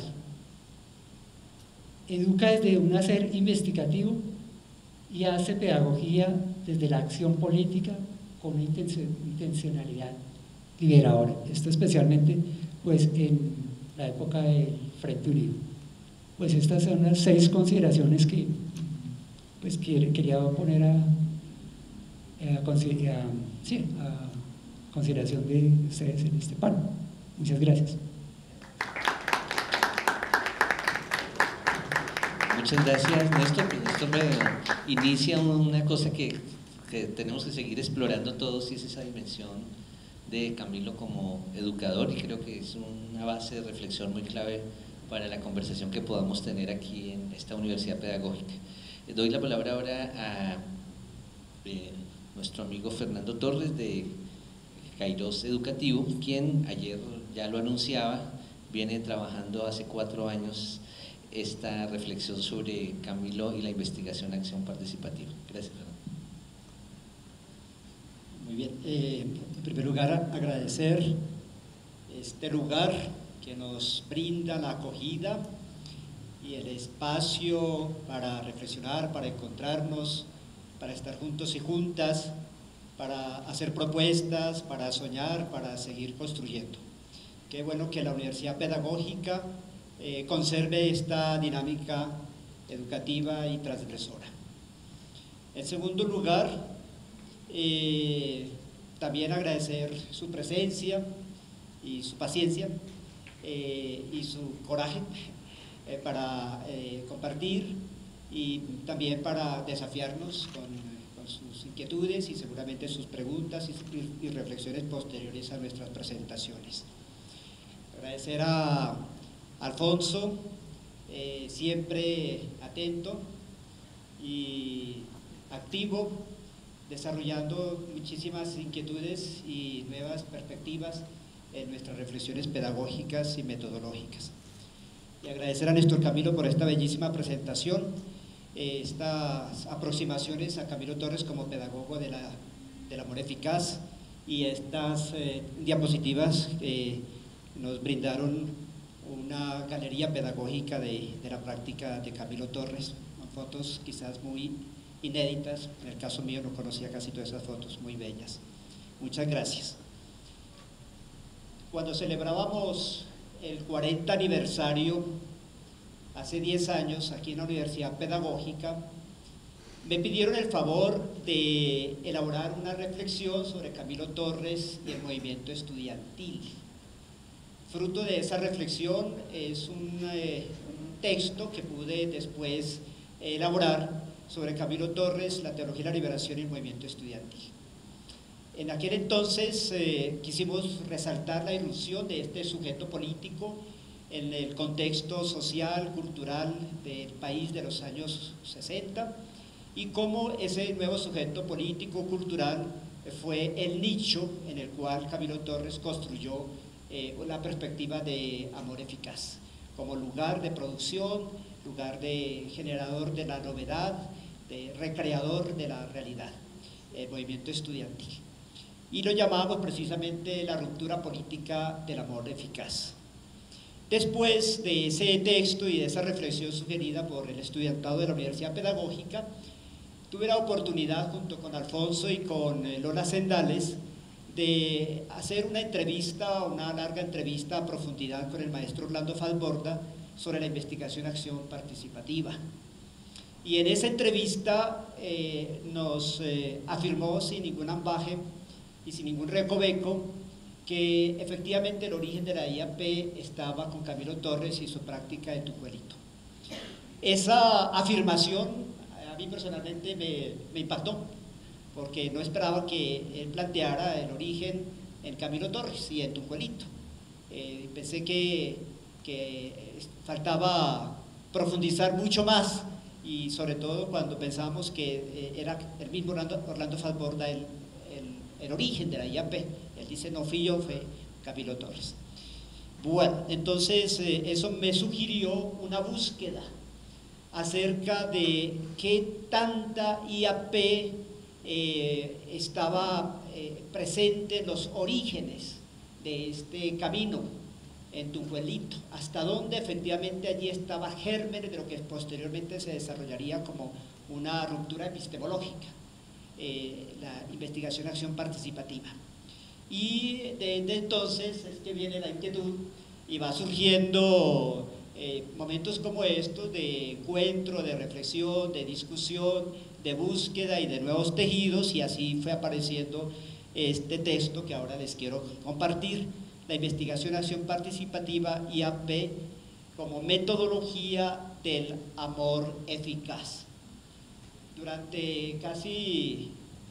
B: Educa desde un hacer investigativo y hace pedagogía desde la acción política con una intencionalidad liberadora. Esto especialmente pues, en la época del Frente Unido. Pues estas son las 6 consideraciones que pues, quería poner a consideración de ustedes en este panel. Muchas gracias.
A: Muchas gracias, Néstor. Esto me inicia una cosa que tenemos que seguir explorando todos, y es esa dimensión de Camilo como educador, y creo que es una base de reflexión muy clave para la conversación que podamos tener aquí en esta universidad pedagógica. Doy la palabra ahora a nuestro amigo Fernando Torres de Kairos Educativo, quien ayer ya lo anunciaba, viene trabajando hace 4 años esta reflexión sobre Camilo y la investigación acción participativa. Gracias, Fernando.
C: Muy bien, en primer lugar agradecer este lugar que nos brinda la acogida y el espacio para reflexionar, para encontrarnos, para estar juntos y juntas, para hacer propuestas, para soñar, para seguir construyendo. Qué bueno que la Universidad Pedagógica conserve esta dinámica educativa y transgresora. En segundo lugar, también agradecer su presencia y su paciencia y su coraje para compartir y también para desafiarnos con sus inquietudes y seguramente sus preguntas y reflexiones posteriores a nuestras presentaciones. Agradecer a Alfonso, siempre atento, y activo, desarrollando muchísimas inquietudes y nuevas perspectivas en nuestras reflexiones pedagógicas y metodológicas. Y agradecer a Néstor Camilo por esta bellísima presentación, estas aproximaciones a Camilo Torres como pedagogo del amor eficaz, y estas diapositivas nos brindaron una galería pedagógica de la práctica de Camilo Torres, con fotos quizás muy inéditas. En el caso mío no conocía casi todas esas fotos, muy bellas. Muchas gracias. Cuando celebrábamos el 40 aniversario, hace 10 años, aquí en la Universidad Pedagógica, me pidieron el favor de elaborar una reflexión sobre Camilo Torres y el movimiento estudiantil. Fruto de esa reflexión es un texto que pude después elaborar sobre Camilo Torres, la teología de la liberación y el movimiento estudiantil. En aquel entonces quisimos resaltar la irrupción de este sujeto político en el contexto social, cultural del país de los años 60, y cómo ese nuevo sujeto político, cultural, fue el nicho en el cual Camilo Torres construyó la perspectiva de amor eficaz, como lugar de producción, lugar de generador de la novedad, de recreador de la realidad, el movimiento estudiantil. Y lo llamábamos precisamente la ruptura política del amor eficaz. Después de ese texto y de esa reflexión sugerida por el estudiantado de la Universidad Pedagógica, tuve la oportunidad, junto con Alfonso y con Lola Sendales, de hacer una entrevista, una larga entrevista a profundidad con el maestro Orlando Falborda sobre la investigación-acción participativa. Y en esa entrevista nos afirmó sin ningún ambaje y sin ningún recoveco que efectivamente el origen de la IAP estaba con Camilo Torres y su práctica de Tujuelito. Esa afirmación a mí personalmente me impactó, porque no esperaba que él planteara el origen en Camilo Torres y en Tujuelito. Pensé que faltaba profundizar mucho más, y sobre todo cuando pensamos que era el mismo Orlando Falborda el origen de la IAP. Él dice, no fui yo, fue Camilo Torres. Bueno, entonces eso me sugirió una búsqueda acerca de qué tanta IAP estaba presente en los orígenes de este camino en Tujuelito, hasta dónde efectivamente allí estaba germen de lo que posteriormente se desarrollaría como una ruptura epistemológica, la investigación-acción participativa. Y desde entonces es que viene la inquietud y va surgiendo momentos como estos de encuentro, de reflexión, de discusión, de búsqueda y de nuevos tejidos, y así fue apareciendo este texto que ahora les quiero compartir: la investigación-acción participativa, IAP, como metodología del amor eficaz. Durante casi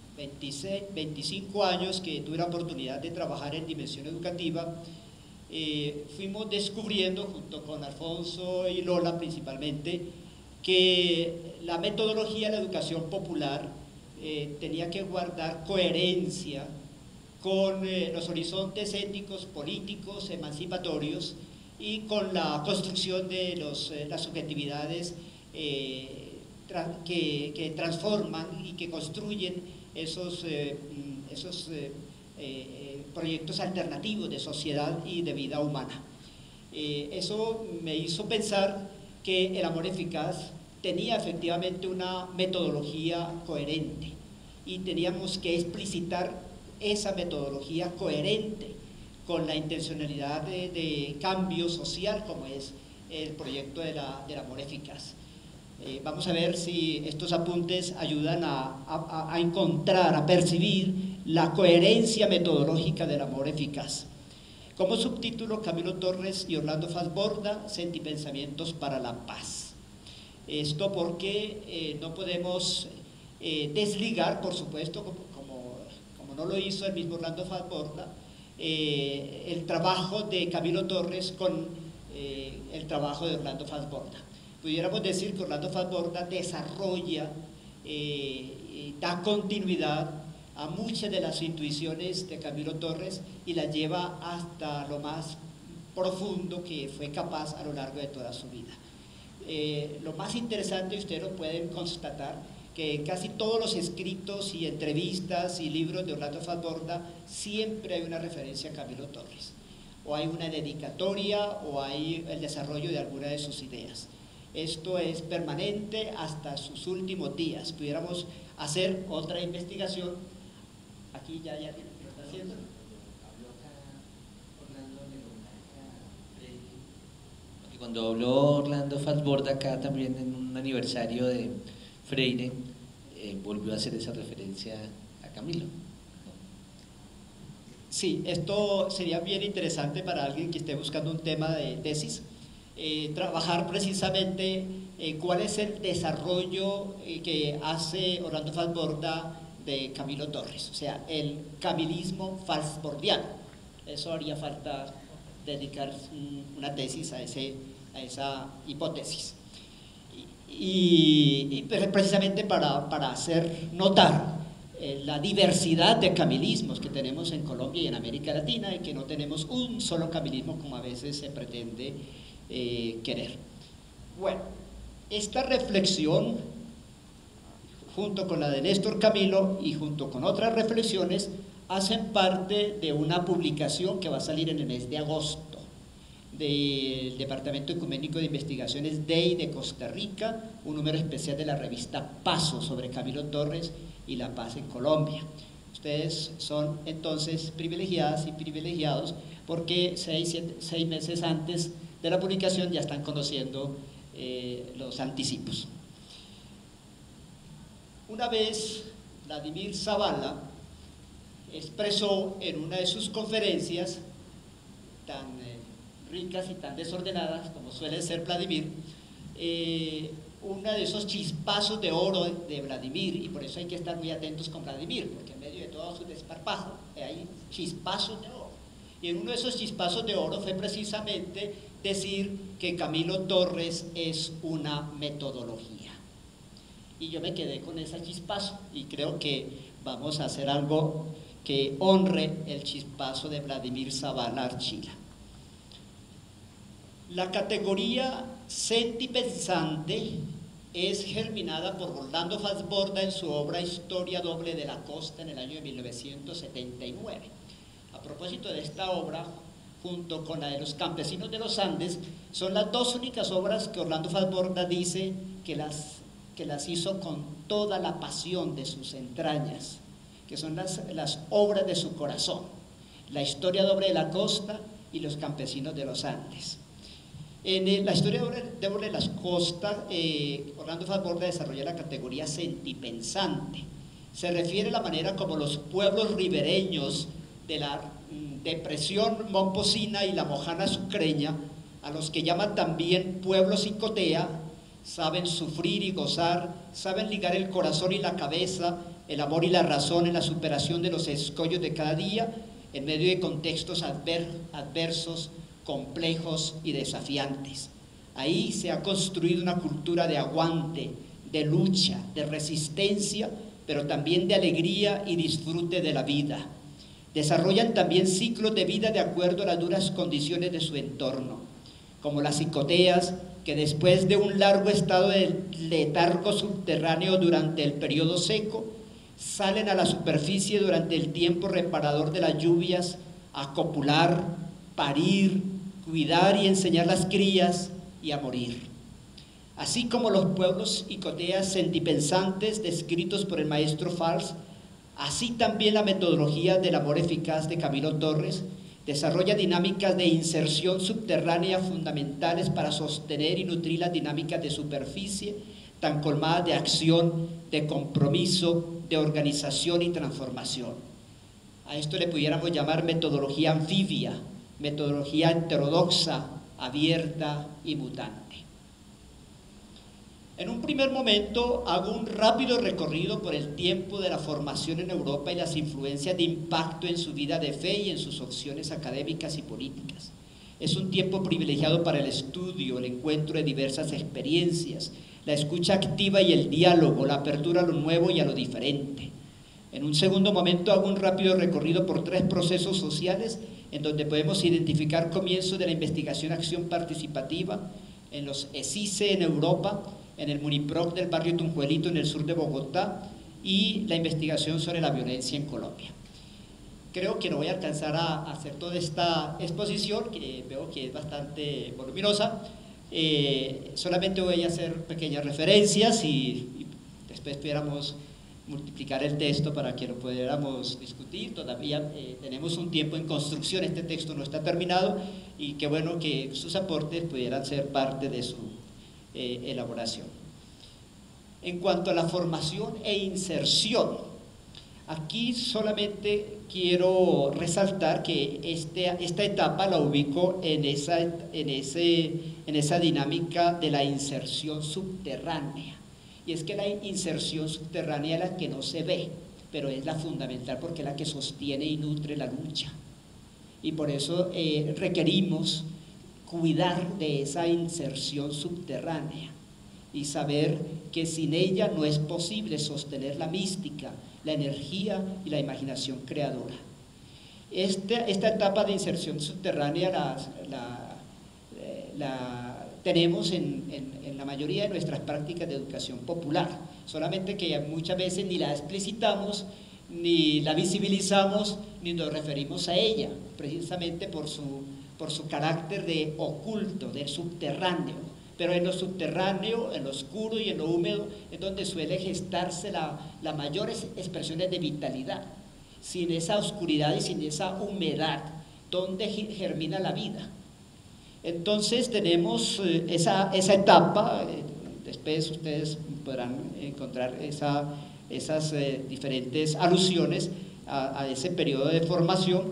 C: 25 años que tuve la oportunidad de trabajar en dimensión educativa, fuimos descubriendo, junto con Alfonso y Lola principalmente, que la metodología de la educación popular tenía que guardar coherencia con los horizontes éticos, políticos, emancipatorios, y con la construcción de las subjetividades que transforman y que construyen esos proyectos alternativos de sociedad y de vida humana. Eso me hizo pensar que el amor eficaz tenía efectivamente una metodología coherente, y teníamos que explicitar esa metodología coherente con la intencionalidad de cambio social, como es el proyecto del amor eficaz. Vamos a ver si estos apuntes ayudan a encontrar, a percibir la coherencia metodológica del amor eficaz. Como subtítulo, Camilo Torres y Orlando Falborda, Sentipensamientos para la Paz. Esto porque no podemos desligar, por supuesto, como no lo hizo el mismo Orlando Falborda, el trabajo de Camilo Torres con el trabajo de Orlando Falborda. Pudiéramos decir que Orlando Falborda desarrolla da continuidad a muchas de las intuiciones de Camilo Torres y las lleva hasta lo más profundo que fue capaz a lo largo de toda su vida. Lo más interesante, ustedes lo pueden constatar, que en casi todos los escritos y entrevistas y libros de Orlando Falsborda siempre hay una referencia a Camilo Torres, o hay una dedicatoria o hay el desarrollo de alguna de sus ideas. Esto es permanente hasta sus últimos días. Pudiéramos hacer otra investigación. Aquí ya tiene que lo está haciendo.
A: Cuando habló Orlando Falsborda acá también en un aniversario de Freire, volvió a hacer esa referencia a Camilo.
C: Sí, esto sería bien interesante para alguien que esté buscando un tema de tesis, trabajar precisamente cuál es el desarrollo que hace Orlando Falsborda de Camilo Torres, o sea, el camilismo falsbordiano. Eso haría falta dedicar una tesis a esa hipótesis. Y precisamente para hacer notar la diversidad de camilismos que tenemos en Colombia y en América Latina, y que no tenemos un solo camilismo como a veces se pretende querer. Bueno, esta reflexión, junto con la de Néstor Camilo y junto con otras reflexiones, hacen parte de una publicación que va a salir en el mes de agosto del Departamento Ecuménico de Investigaciones DEI de Costa Rica, un número especial de la revista Paso sobre Camilo Torres y la paz en Colombia. Ustedes son entonces privilegiadas y privilegiados porque 6 meses antes de la publicación ya están conociendo los anticipos. Una vez Vladimir Zavala expresó en una de sus conferencias tan ricas y tan desordenadas como suele ser Vladimir, uno de esos chispazos de oro de Vladimir, y por eso hay que estar muy atentos con Vladimir, porque en medio de todo su desparpajo hay chispazos de oro. Y en uno de esos chispazos de oro fue precisamente decir que Camilo Torres es una metodología. Y yo me quedé con ese chispazo y creo que vamos a hacer algo que honre el chispazo de Vladimir Zavala Archila. La categoría sentipensante es germinada por Orlando Falsborda en su obra Historia doble de la costa en el año de 1979. A propósito de esta obra, junto con la de Los campesinos de los Andes, son las dos únicas obras que Orlando Falsborda dice que las hizo con toda la pasión de sus entrañas, que son las obras de su corazón: la Historia doble de la costa y Los campesinos de los Andes. En la Historia doble de las costas, Orlando Falsborda desarrolla la categoría sentipensante. Se refiere a la manera como los pueblos ribereños de la depresión momposina y la Mojana sucreña, a los que llaman también pueblos icotea, saben sufrir y gozar, saben ligar el corazón y la cabeza, el amor y la razón en la superación de los escollos de cada día, en medio de contextos adversos, complejos y desafiantes. Ahí se ha construido una cultura de aguante, de lucha, de resistencia, pero también de alegría y disfrute de la vida. Desarrollan también ciclos de vida de acuerdo a las duras condiciones de su entorno, como las icoteas, que después de un largo estado de letargo subterráneo durante el periodo seco, salen a la superficie durante el tiempo reparador de las lluvias a copular, parir, cuidar y enseñar las crías y a morir. Así como los pueblos icoteas sentipensantes descritos por el maestro Fals, así también la metodología del amor eficaz de Camilo Torres desarrolla dinámicas de inserción subterránea fundamentales para sostener y nutrir las dinámicas de superficie tan colmadas de acción, de compromiso, de organización y transformación. A esto le pudiéramos llamar metodología anfibia, metodología heterodoxa, abierta y mutante. En un primer momento hago un rápido recorrido por el tiempo de la formación en Europa y las influencias de impacto en su vida de fe y en sus opciones académicas y políticas. Es un tiempo privilegiado para el estudio, el encuentro de diversas experiencias, la escucha activa y el diálogo, la apertura a lo nuevo y a lo diferente. En un segundo momento hago un rápido recorrido por 3 procesos sociales en donde podemos identificar comienzos de la investigación-acción participativa, en los ESICE en Europa, en el Muniproc del barrio Tunjuelito en el sur de Bogotá, y la investigación sobre la violencia en Colombia. Creo que no voy a alcanzar a hacer toda esta exposición, que veo que es bastante voluminosa. Solamente voy a hacer pequeñas referencias y después pudiéramos multiplicar el texto para que lo pudiéramos discutir. Todavía tenemos un tiempo en construcción, este texto no está terminado, y qué bueno que sus aportes pudieran ser parte de su elaboración. En cuanto a la formación e inserción, aquí solamente quiero resaltar que esta etapa la ubico en esa dinámica de la inserción subterránea. Y es que la inserción subterránea es la que no se ve, pero es la fundamental porque es la que sostiene y nutre la lucha. Y por eso requerimos cuidar de esa inserción subterránea y saber que sin ella no es posible sostener la mística, la energía y la imaginación creadora. Esta etapa de inserción subterránea la tenemos en la mayoría de nuestras prácticas de educación popular, solamente que muchas veces ni la explicitamos, ni la visibilizamos, ni nos referimos a ella, precisamente por su carácter de oculto, del subterráneo. Pero en lo subterráneo, en lo oscuro y en lo húmedo es donde suele gestarse las mayores expresiones de vitalidad. Sin esa oscuridad y sin esa humedad, ¿dónde germina la vida? Entonces tenemos esa etapa, después ustedes podrán encontrar esas diferentes alusiones a ese periodo de formación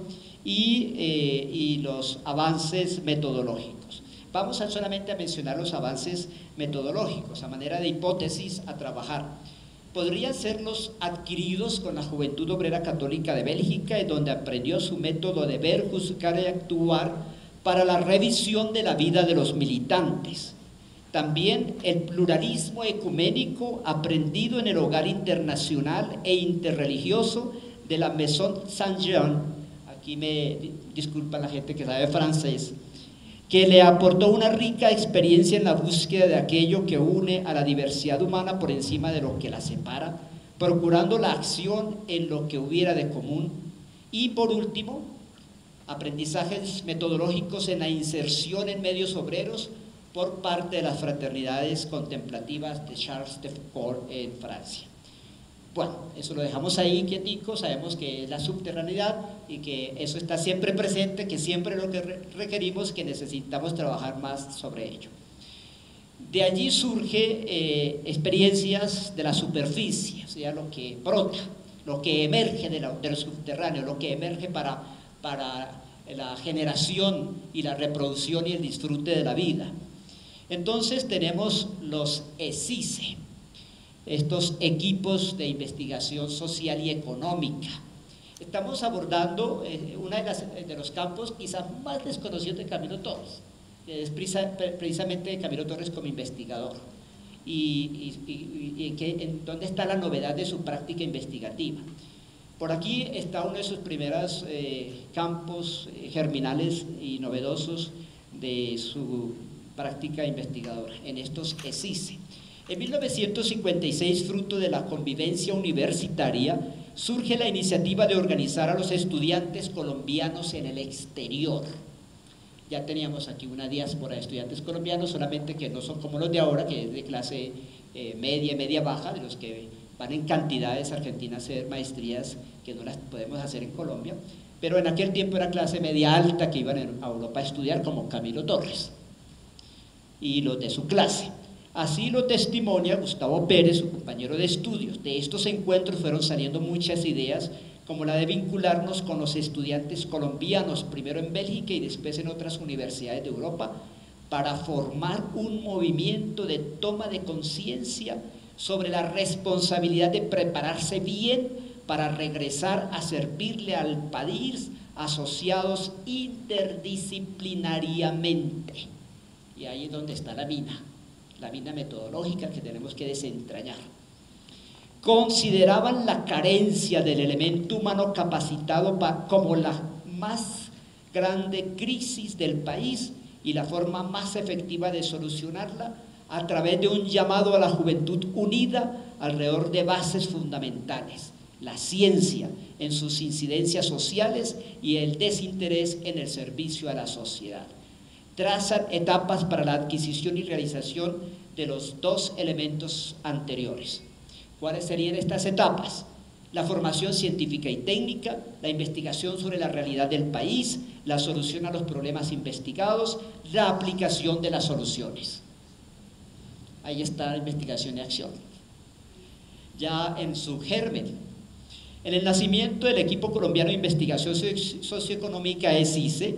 C: y los avances metodológicos. Vamos solamente a mencionar los avances metodológicos, a manera de hipótesis a trabajar. Podrían ser los adquiridos con la Juventud Obrera Católica de Bélgica, en donde aprendió su método de ver, juzgar y actuar para la revisión de la vida de los militantes. También el pluralismo ecuménico aprendido en el hogar internacional e interreligioso de la Maison Saint-Jean, aquí me disculpa la gente que sabe francés, que le aportó una rica experiencia en la búsqueda de aquello que une a la diversidad humana por encima de lo que la separa, procurando la acción en lo que hubiera de común. Y por último, aprendizajes metodológicos en la inserción en medios obreros por parte de las fraternidades contemplativas de Charles de Foucault en Francia. Bueno, eso lo dejamos ahí quietico, sabemos que es la subterraneidad y que eso está siempre presente, que siempre lo que requerimos, que necesitamos trabajar más sobre ello. De allí surge experiencias de la superficie, o sea, lo que brota, lo que emerge de lo subterráneo, lo que emerge para la generación y la reproducción y el disfrute de la vida. Entonces tenemos los ESICE, estos equipos de investigación social y económica. Estamos abordando uno de los campos quizás más desconocidos de Camilo Torres, que es precisamente Camilo Torres como investigador, y en dónde está la novedad de su práctica investigativa. Por aquí está uno de sus primeros campos germinales y novedosos de su práctica investigadora, en estos ESICE. En 1956, fruto de la convivencia universitaria, surge la iniciativa de organizar a los estudiantes colombianos en el exterior. Ya teníamos aquí una diáspora de estudiantes colombianos, solamente que no son como los de ahora, que es de clase media y media baja, de los que van en cantidades a Argentina a hacer maestrías que no las podemos hacer en Colombia, pero en aquel tiempo era clase media alta que iban a Europa a estudiar, como Camilo Torres y los de su clase. Así lo testimonia Gustavo Pérez, su compañero de estudios. De estos encuentros fueron saliendo muchas ideas, como la de vincularnos con los estudiantes colombianos, primero en Bélgica y después en otras universidades de Europa, para formar un movimiento de toma de conciencia sobre la responsabilidad de prepararse bien para regresar a servirle al país, asociados interdisciplinariamente. Y ahí es donde está la mina. la mina metodológica que tenemos que desentrañar. Consideraban la carencia del elemento humano capacitado como la más grande crisis del país y la forma más efectiva de solucionarla a través de un llamado a la juventud unida alrededor de bases fundamentales: la ciencia en sus incidencias sociales y el desinterés en el servicio a la sociedad. Trazan etapas para la adquisición y realización de los dos elementos anteriores. ¿Cuáles serían estas etapas? La formación científica y técnica, la investigación sobre la realidad del país, la solución a los problemas investigados, la aplicación de las soluciones. Ahí está la investigación y acción, ya en su germen. En el nacimiento del equipo colombiano de investigación socioeconómica ESICE,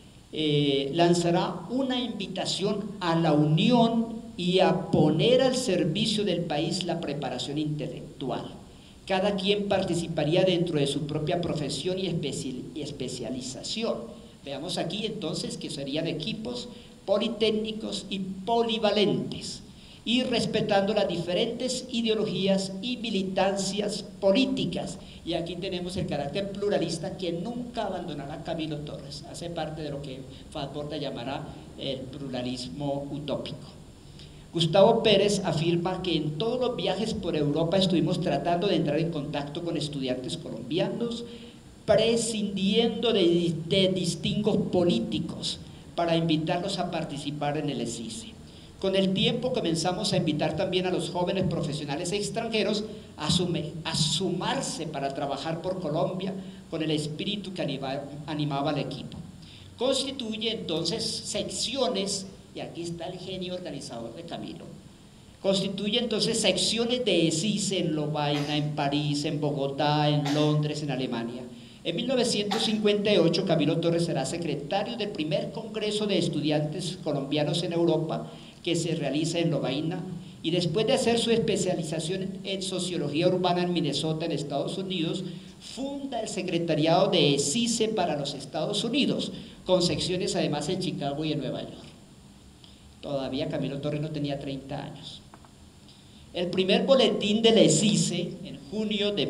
C: lanzará una invitación a la unión y a poner al servicio del país la preparación intelectual. Cada quien participaría dentro de su propia profesión y especialización. Veamos aquí entonces que serían equipos politécnicos y polivalentes, y respetando las diferentes ideologías y militancias políticas. Y aquí tenemos el carácter pluralista que nunca abandonará Camilo Torres, hace parte de lo que Fassborda llamará el pluralismo utópico. Gustavo Pérez afirma que en todos los viajes por Europa estuvimos tratando de entrar en contacto con estudiantes colombianos, prescindiendo de distingos políticos para invitarlos a participar en el ESICE. Con el tiempo comenzamos a invitar también a los jóvenes profesionales extranjeros a sumarse para trabajar por Colombia con el espíritu que animaba al equipo. Constituye entonces secciones, y aquí está el genio organizador de Camilo, constituye entonces secciones de ESICE en Lovaina, en París, en Bogotá, en Londres, en Alemania. En 1958 Camilo Torres será secretario del primer Congreso de Estudiantes Colombianos en Europa, que se realiza en Lovaina, y después de hacer su especialización en sociología urbana en Minnesota, en Estados Unidos, funda el secretariado de ESICE para los Estados Unidos, con secciones además en Chicago y en Nueva York. Todavía Camilo Torres no tenía 30 años. El primer boletín del ESICE, en junio de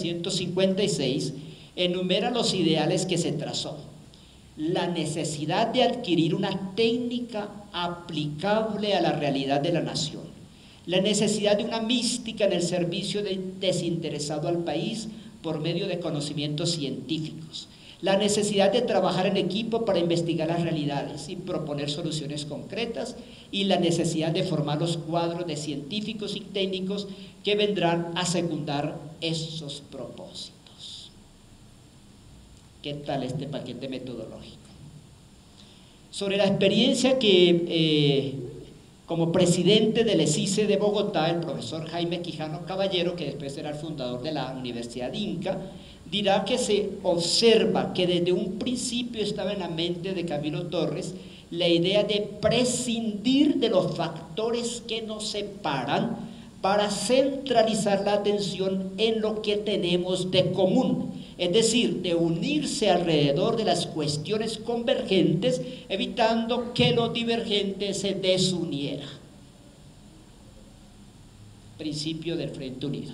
C: 1956, enumera los ideales que se trazó: la necesidad de adquirir una técnica aplicable a la realidad de la nación, la necesidad de una mística en el servicio desinteresado al país por medio de conocimientos científicos, la necesidad de trabajar en equipo para investigar las realidades y proponer soluciones concretas, y la necesidad de formar los cuadros de científicos y técnicos que vendrán a secundar esos propósitos. ¿Qué tal este paquete metodológico? Sobre la experiencia que como presidente del ESICE de Bogotá, el profesor Jaime Quijano Caballero, que después será el fundador de la Universidad Inca, dirá que se observa que desde un principio estaba en la mente de Camilo Torres la idea de prescindir de los factores que nos separan para centralizar la atención en lo que tenemos de común, es decir, de unirse alrededor de las cuestiones convergentes, evitando que lo divergente se desuniera. Principio del Frente Unido.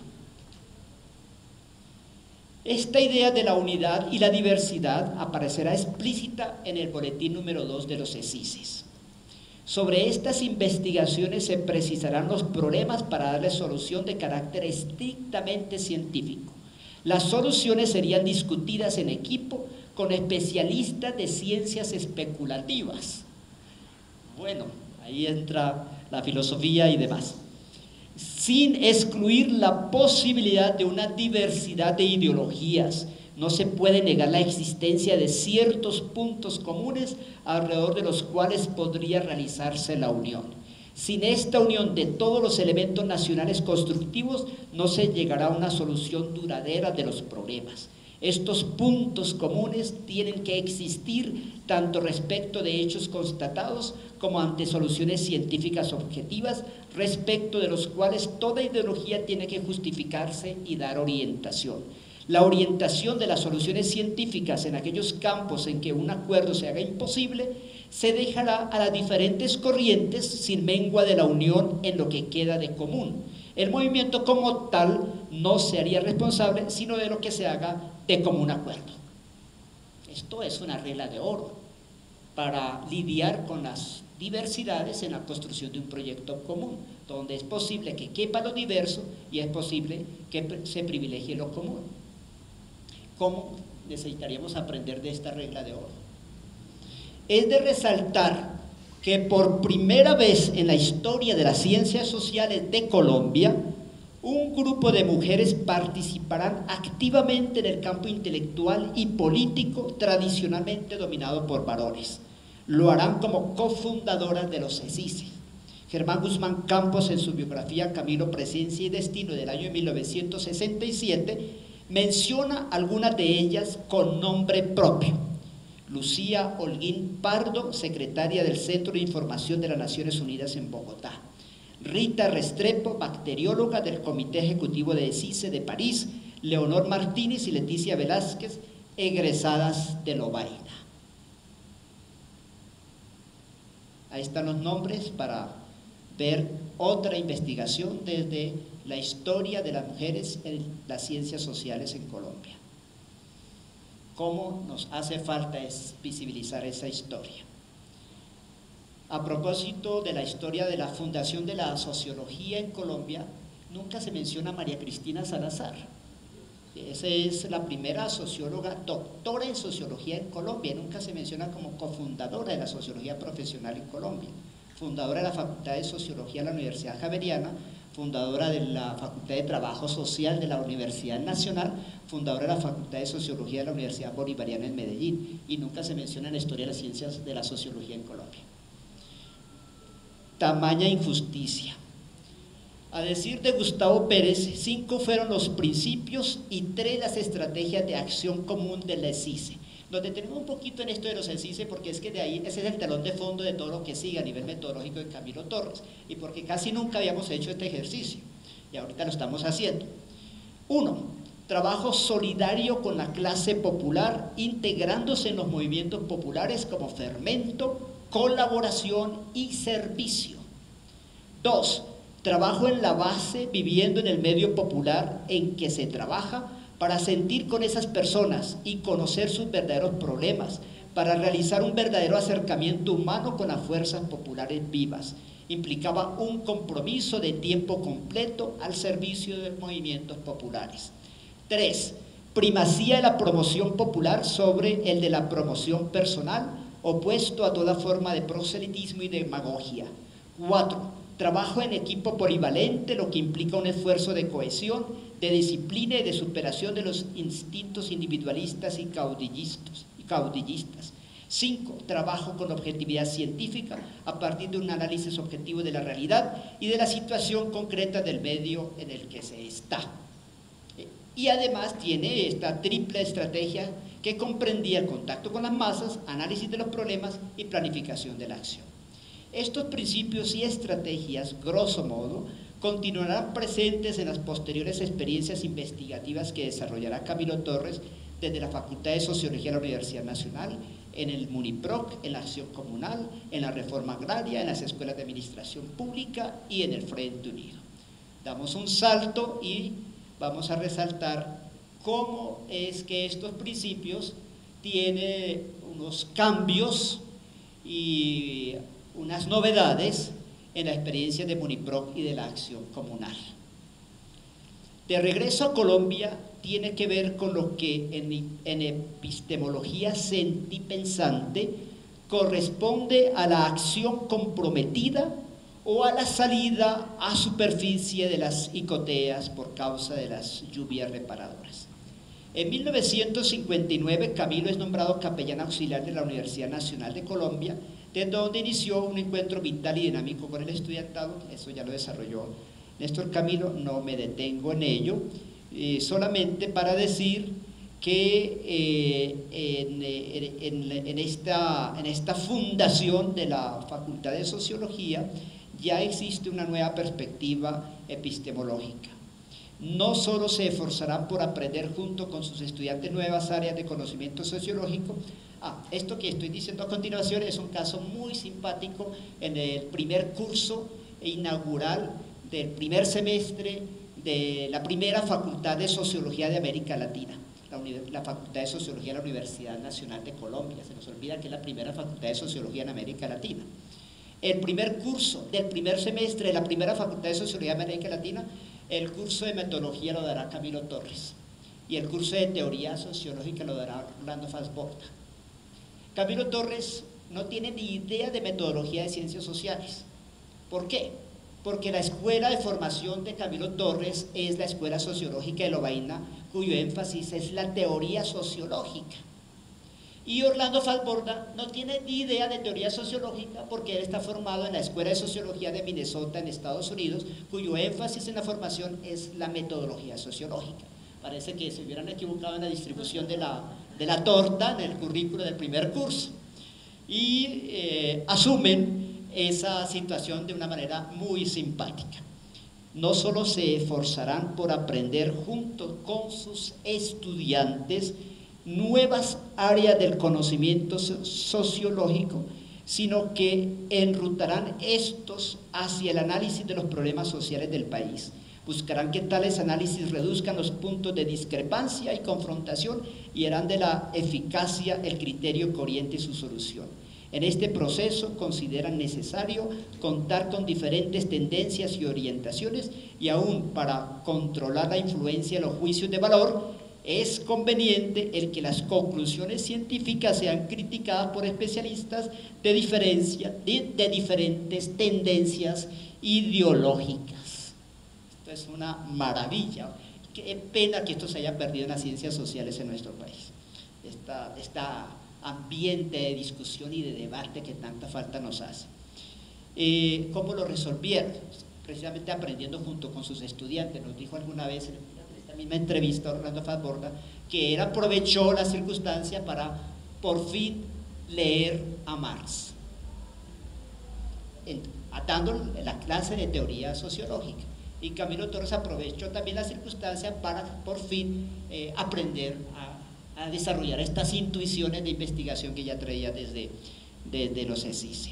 C: Esta idea de la unidad y la diversidad aparecerá explícita en el boletín número 2 de los ESICES. Sobre estas investigaciones se precisarán los problemas para darle solución de carácter estrictamente científico. Las soluciones serían discutidas en equipo con especialistas de ciencias especulativas. Bueno, ahí entra la filosofía y demás, sin excluir la posibilidad de una diversidad de ideologías. No se puede negar la existencia de ciertos puntos comunes alrededor de los cuales podría realizarse la unión. Sin esta unión de todos los elementos nacionales constructivos, no se llegará a una solución duradera de los problemas. Estos puntos comunes tienen que existir tanto respecto de hechos constatados como ante soluciones científicas objetivas, respecto de los cuales toda ideología tiene que justificarse y dar orientación. La orientación de las soluciones científicas en aquellos campos en que un acuerdo se haga imposible se dejará a las diferentes corrientes sin mengua de la unión en lo que queda de común. El movimiento como tal no se haría responsable, sino de lo que se haga de común acuerdo. Esto es una regla de oro para lidiar con las diversidades en la construcción de un proyecto común, donde es posible que quepa lo diverso y es posible que se privilegie lo común. ¿Cómo necesitaríamos aprender de esta regla de oro? Es de resaltar que por primera vez en la historia de las ciencias sociales de Colombia, un grupo de mujeres participarán activamente en el campo intelectual y político tradicionalmente dominado por varones. Lo harán como cofundadoras de los CECICE. Germán Guzmán Campos, en su biografía Camilo, Presencia y Destino del año 1967, menciona algunas de ellas con nombre propio. Lucía Holguín Pardo, secretaria del Centro de Información de las Naciones Unidas en Bogotá. Rita Restrepo, bacterióloga del Comité Ejecutivo de CICE de París. Leonor Martínez y Leticia Velázquez, egresadas de Lovaina. Ahí están los nombres para ver otra investigación desde la historia de las mujeres en las ciencias sociales en Colombia. ¿Cómo nos hace falta visibilizar esa historia? A propósito de la historia de la fundación de la sociología en Colombia, nunca se menciona a María Cristina Salazar. Esa es la primera socióloga doctora en sociología en Colombia, nunca se menciona como cofundadora de la sociología profesional en Colombia, fundadora de la Facultad de Sociología de la Universidad Javeriana, fundadora de la Facultad de Trabajo Social de la Universidad Nacional, fundadora de la Facultad de Sociología de la Universidad Bolivariana en Medellín, y nunca se menciona en la historia de las ciencias de la sociología en Colombia. Tamaña injusticia. A decir de Gustavo Pérez, 5 fueron los principios y 3 las estrategias de acción común de la CICE. Nos detenemos un poquito en esto de los CICE porque es que de ahí ese es el telón de fondo de todo lo que sigue a nivel metodológico de Camilo Torres, y porque casi nunca habíamos hecho este ejercicio y ahorita lo estamos haciendo. 1. Trabajo solidario con la clase popular, integrándose en los movimientos populares como fermento, colaboración y servicio. 2. Trabajo en la base, viviendo en el medio popular en que se trabaja, para sentir con esas personas y conocer sus verdaderos problemas, para realizar un verdadero acercamiento humano con las fuerzas populares vivas. Implicaba un compromiso de tiempo completo al servicio de movimientos populares. 3. Primacía de la promoción popular sobre el de la promoción personal, opuesto a toda forma de proselitismo y demagogia. 4. Trabajo en equipo polivalente, lo que implica un esfuerzo de cohesión, de disciplina y de superación de los instintos individualistas y caudillistas. 5. Trabajo con objetividad científica a partir de un análisis objetivo de la realidad y de la situación concreta del medio en el que se está. Y además tiene esta triple estrategia que comprendía el contacto con las masas, análisis de los problemas y planificación de la acción. Estos principios y estrategias, grosso modo, continuarán presentes en las posteriores experiencias investigativas que desarrollará Camilo Torres desde la Facultad de Sociología de la Universidad Nacional, en el MUNIPROC, en la acción comunal, en la reforma agraria, en las escuelas de administración pública y en el Frente Unido. Damos un salto y vamos a resaltar cómo es que estos principios tienen unos cambios y unas novedades en la experiencia de MUNIPROC y de la acción comunal. De regreso a Colombia tiene que ver con lo que en epistemología sentipensante corresponde a la acción comprometida o a la salida a superficie de las icoteas por causa de las lluvias reparadoras. En 1959 Camilo es nombrado capellán auxiliar de la Universidad Nacional de Colombia, desde donde inició un encuentro vital y dinámico con el estudiantado. Eso ya lo desarrolló Néstor Camilo, no me detengo en ello, solamente para decir que en esta fundación de la Facultad de Sociología ya existe una nueva perspectiva epistemológica. No solo se esforzarán por aprender junto con sus estudiantes nuevas áreas de conocimiento sociológico, Esto que estoy diciendo a continuación es un caso muy simpático en el primer curso inaugural del primer semestre de la primera Facultad de Sociología de América Latina, la Facultad de Sociología de la Universidad Nacional de Colombia. Se nos olvida que es la primera Facultad de Sociología en América Latina. El primer curso del primer semestre de la primera Facultad de Sociología de América Latina, el curso de metodología lo dará Camilo Torres y el curso de teoría sociológica lo dará Orlando Fassborda. Camilo Torres no tiene ni idea de metodología de ciencias sociales. ¿Por qué? Porque la escuela de formación de Camilo Torres es la Escuela Sociológica de Lovaina, cuyo énfasis es la teoría sociológica. Y Orlando Fassborda no tiene ni idea de teoría sociológica porque él está formado en la Escuela de Sociología de Minnesota en Estados Unidos, cuyo énfasis en la formación es la metodología sociológica. Parece que se hubieran equivocado en la distribución de la torta en el currículo del primer curso. Y asumen esa situación de una manera muy simpática. No solo se esforzarán por aprender junto con sus estudiantes nuevas áreas del conocimiento sociológico, sino que enrutarán estos hacia el análisis de los problemas sociales del país. Buscarán que tales análisis reduzcan los puntos de discrepancia y confrontación y harán de la eficacia el criterio que oriente su solución. En este proceso consideran necesario contar con diferentes tendencias y orientaciones y aún para controlar la influencia de los juicios de valor es conveniente el que las conclusiones científicas sean criticadas por especialistas de diferentes tendencias ideológicas. Esto es una maravilla. Qué pena que esto se haya perdido en las ciencias sociales en nuestro país. Esta ambiente de discusión y de debate que tanta falta nos hace. ¿Cómo lo resolvieron? Precisamente aprendiendo junto con sus estudiantes. Nos dijo alguna vez en esta misma entrevista Orlando Fassborda que él aprovechó la circunstancia para por fin leer a Marx, dando la clase de teoría sociológica. Y Camilo Torres aprovechó también la circunstancia para por fin aprender a desarrollar estas intuiciones de investigación que ya traía desde los ESICE.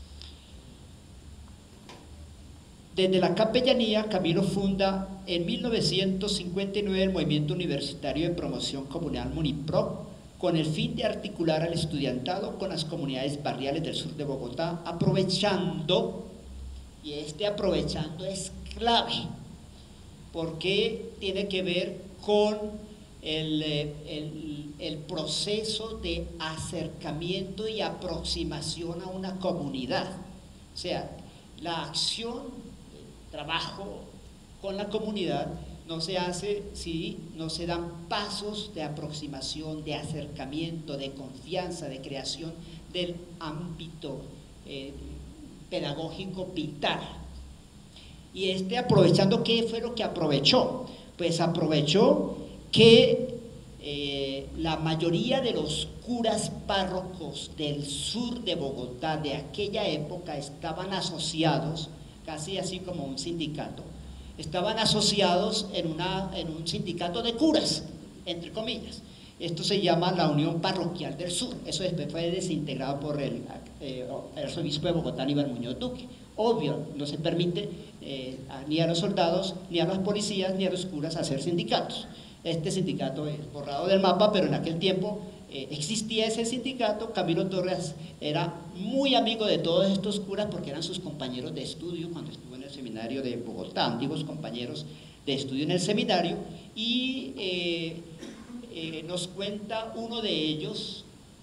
C: Desde la capellanía, Camilo funda en 1959 el Movimiento Universitario de Promoción Comunal MUNIPRO, con el fin de articular al estudiantado con las comunidades barriales del sur de Bogotá, aprovechando, y aprovechando es clave, porque tiene que ver con el proceso de acercamiento y aproximación a una comunidad. O sea, la acción, el trabajo con la comunidad no se hace si no se dan pasos de aproximación, de acercamiento, de confianza, de creación del ámbito pedagógico vital. Y aprovechando, ¿qué fue lo que aprovechó? Pues aprovechó que la mayoría de los curas párrocos del sur de Bogotá de aquella época estaban asociados, casi así como un sindicato, estaban asociados en un sindicato de curas, entre comillas. Esto se llama la Unión Parroquial del Sur. Eso después fue desintegrado por el arzobispo de Bogotá, Aníbal Muñoz Duque. Obvio, no se permite ni a los soldados, ni a los policías, ni a los curas hacer sindicatos. Este sindicato es borrado del mapa, pero en aquel tiempo existía ese sindicato. Camilo Torres era muy amigo de todos estos curas porque eran sus compañeros de estudio cuando estuvo en el seminario de Bogotá, antiguos compañeros de estudio en el seminario, y nos cuenta uno de ellos,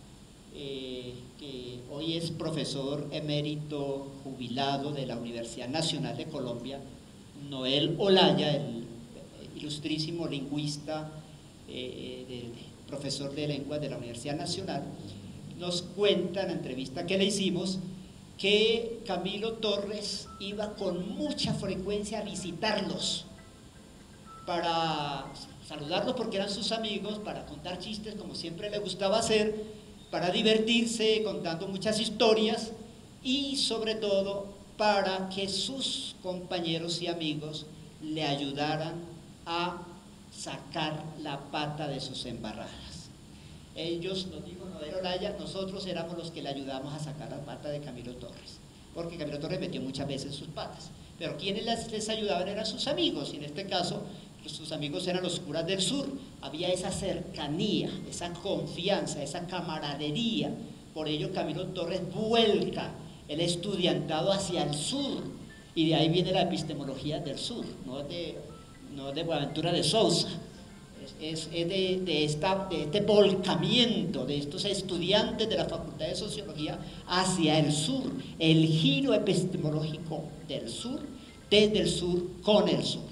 C: que hoy es profesor emérito jubilado de la Universidad Nacional de Colombia, Noel Olaya, el ilustrísimo lingüista, profesor de lenguas de la Universidad Nacional, nos cuenta en la entrevista que le hicimos que Camilo Torres iba con mucha frecuencia a visitarlos para saludarlos porque eran sus amigos, para contar chistes como siempre le gustaba hacer, para divertirse contando muchas historias y sobre todo para que sus compañeros y amigos le ayudaran a sacar la pata de sus embarradas. Ellos, nos dijo Noel Olaya, nosotros éramos los que le ayudamos a sacar las patas de Camilo Torres, porque Camilo Torres metió muchas veces sus patas, pero quienes les ayudaban eran sus amigos, y en este caso sus amigos eran los curas del sur. Había esa cercanía, esa confianza, esa camaradería. Por ello Camilo Torres vuelca el estudiantado hacia el sur, y de ahí viene la epistemología del sur, no de Buenaventura de Sousa. Es de este volcamiento de estos estudiantes de la Facultad de Sociología hacia el sur, el giro epistemológico del sur, desde el sur, con el sur.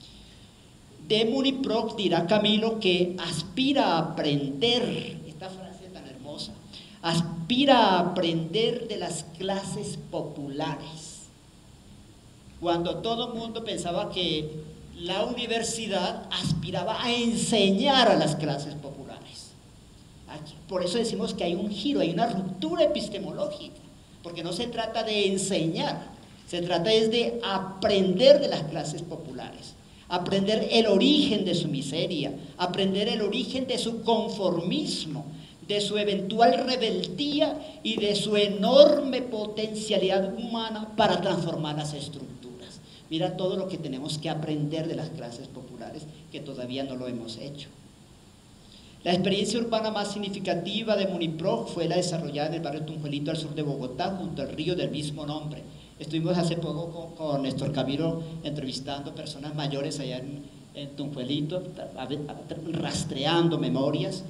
C: De Muniproc dirá Camilo que aspira a aprender, esta frase tan hermosa, aspira a aprender de las clases populares. Cuando todo el mundo pensaba que la universidad aspiraba a enseñar a las clases populares. Por eso decimos que hay un giro, hay una ruptura epistemológica, porque no se trata de enseñar, se trata es de aprender de las clases populares, aprender el origen de su miseria, aprender el origen de su conformismo, de su eventual rebeldía y de su enorme potencialidad humana para transformar las estructuras. Mira todo lo que tenemos que aprender de las clases populares, que todavía no lo hemos hecho. La experiencia urbana más significativa de Muniproc fue la desarrollada en el barrio Tunjuelito, al sur de Bogotá, junto al río del mismo nombre. Estuvimos hace poco con Néstor Camilo entrevistando personas mayores allá en Tunjuelito, rastreando memorias,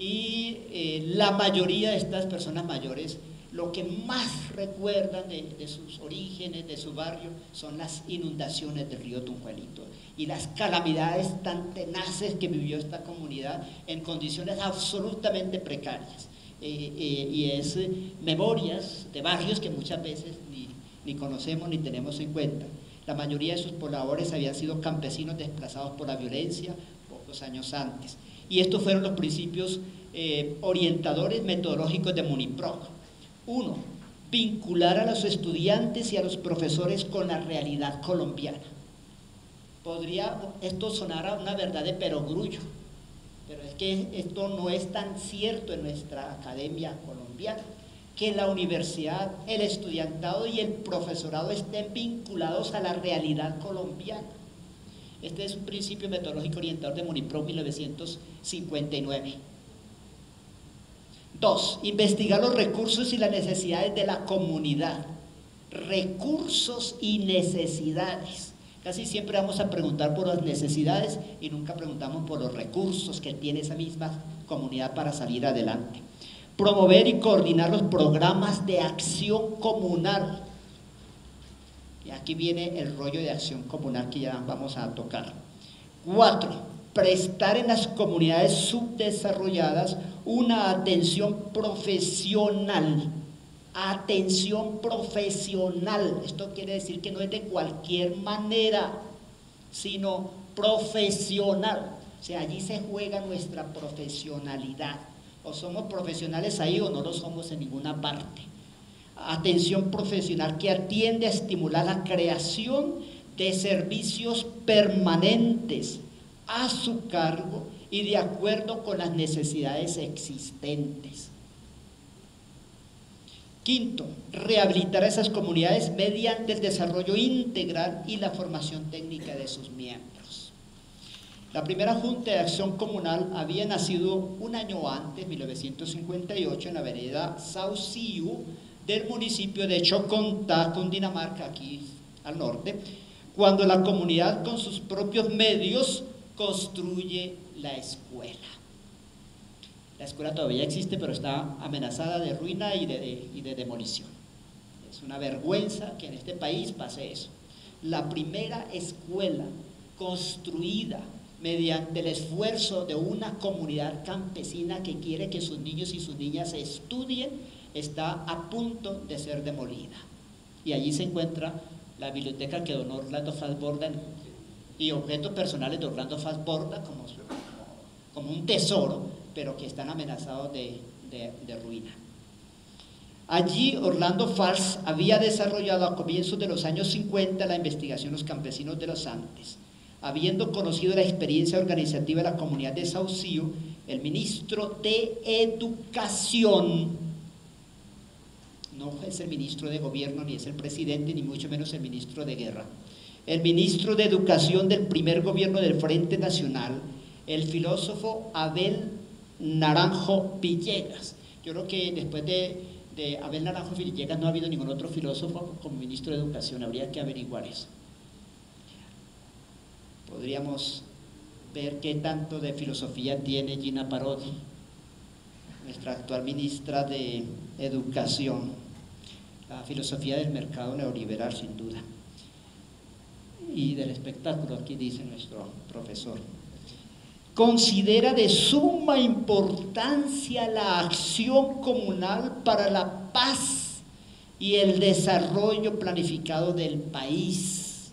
C: y la mayoría de estas personas mayores lo que más recuerdan de sus orígenes, de su barrio, son las inundaciones del río Tunjuelito y las calamidades tan tenaces que vivió esta comunidad en condiciones absolutamente precarias. Y es memorias de barrios que muchas veces ni conocemos ni tenemos en cuenta. La mayoría de sus pobladores habían sido campesinos desplazados por la violencia pocos años antes. Y estos fueron los principios orientadores metodológicos de Muniproc. 1. Vincular a los estudiantes y a los profesores con la realidad colombiana. Podría esto sonar a una verdad de perogrullo, pero es que esto no es tan cierto en nuestra academia colombiana, que la universidad, el estudiantado y el profesorado estén vinculados a la realidad colombiana. Este es un principio metodológico orientador de Muniproc 1959. 2. Investigar los recursos y las necesidades de la comunidad. Recursos y necesidades. Casi siempre vamos a preguntar por las necesidades y nunca preguntamos por los recursos que tiene esa misma comunidad para salir adelante. Promover y coordinar los programas de acción comunal. Y aquí viene el rollo de acción comunal que ya vamos a tocar. 4. Prestar en las comunidades subdesarrolladas una atención profesional. Atención profesional. Esto quiere decir que no es de cualquier manera, sino profesional. O sea, allí se juega nuestra profesionalidad. O somos profesionales ahí o no lo somos en ninguna parte. Atención profesional que atiende a estimular la creación de servicios permanentes a su cargo y de acuerdo con las necesidades existentes. 5. Rehabilitar a esas comunidades mediante el desarrollo integral y la formación técnica de sus miembros. La primera Junta de Acción Comunal había nacido un año antes, 1958, en la vereda Sauciu del municipio de Chocontá, Cundinamarca, aquí al norte, cuando la comunidad con sus propios medios construye la escuela. La escuela todavía existe, pero está amenazada de ruina y de demolición. Es una vergüenza que en este país pase eso. La primera escuela construida mediante el esfuerzo de una comunidad campesina que quiere que sus niños y sus niñas estudien, está a punto de ser demolida. Y allí se encuentra la biblioteca que donó Orlando Faz Borda y objetos personales de Orlando Faz Borda como un tesoro, pero que están amenazados de ruina. Allí Orlando Faz había desarrollado a comienzos de los años 50 la investigación Los Campesinos de los Andes, habiendo conocido la experiencia organizativa de la comunidad de Saucío, el ministro de Educación, no es el ministro de Gobierno, ni es el presidente, ni mucho menos el ministro de Guerra, el ministro de Educación del primer gobierno del Frente Nacional, el filósofo Abel Naranjo Villegas. Yo creo que después de Abel Naranjo Villegas no ha habido ningún otro filósofo como ministro de Educación, habría que averiguar eso. Podríamos ver qué tanto de filosofía tiene Gina Parodi, nuestra actual ministra de Educación. La filosofía del mercado neoliberal, sin duda, y del espectáculo, aquí dice nuestro profesor. Considera de suma importancia la acción comunal para la paz y el desarrollo planificado del país,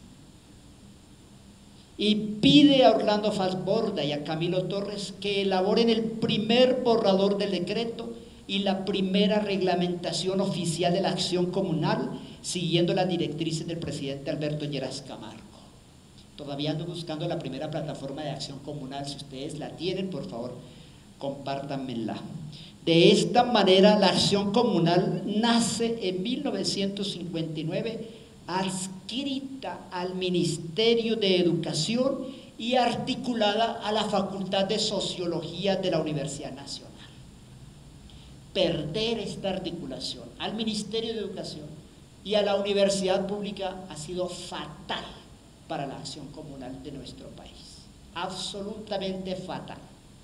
C: y pide a Orlando Falsborda y a Camilo Torres que elaboren el primer borrador del decreto y la primera reglamentación oficial de la acción comunal, siguiendo las directrices del presidente Alberto Lleras Camargo. Todavía ando buscando la primera plataforma de acción comunal. Si ustedes la tienen, por favor, compártanmela. De esta manera, la acción comunal nace en 1959, adscrita al Ministerio de Educación y articulada a la Facultad de Sociología de la Universidad Nacional. Perder esta articulación al Ministerio de Educación y a la Universidad Pública ha sido fatal para la acción comunal de nuestro país, absolutamente fatal.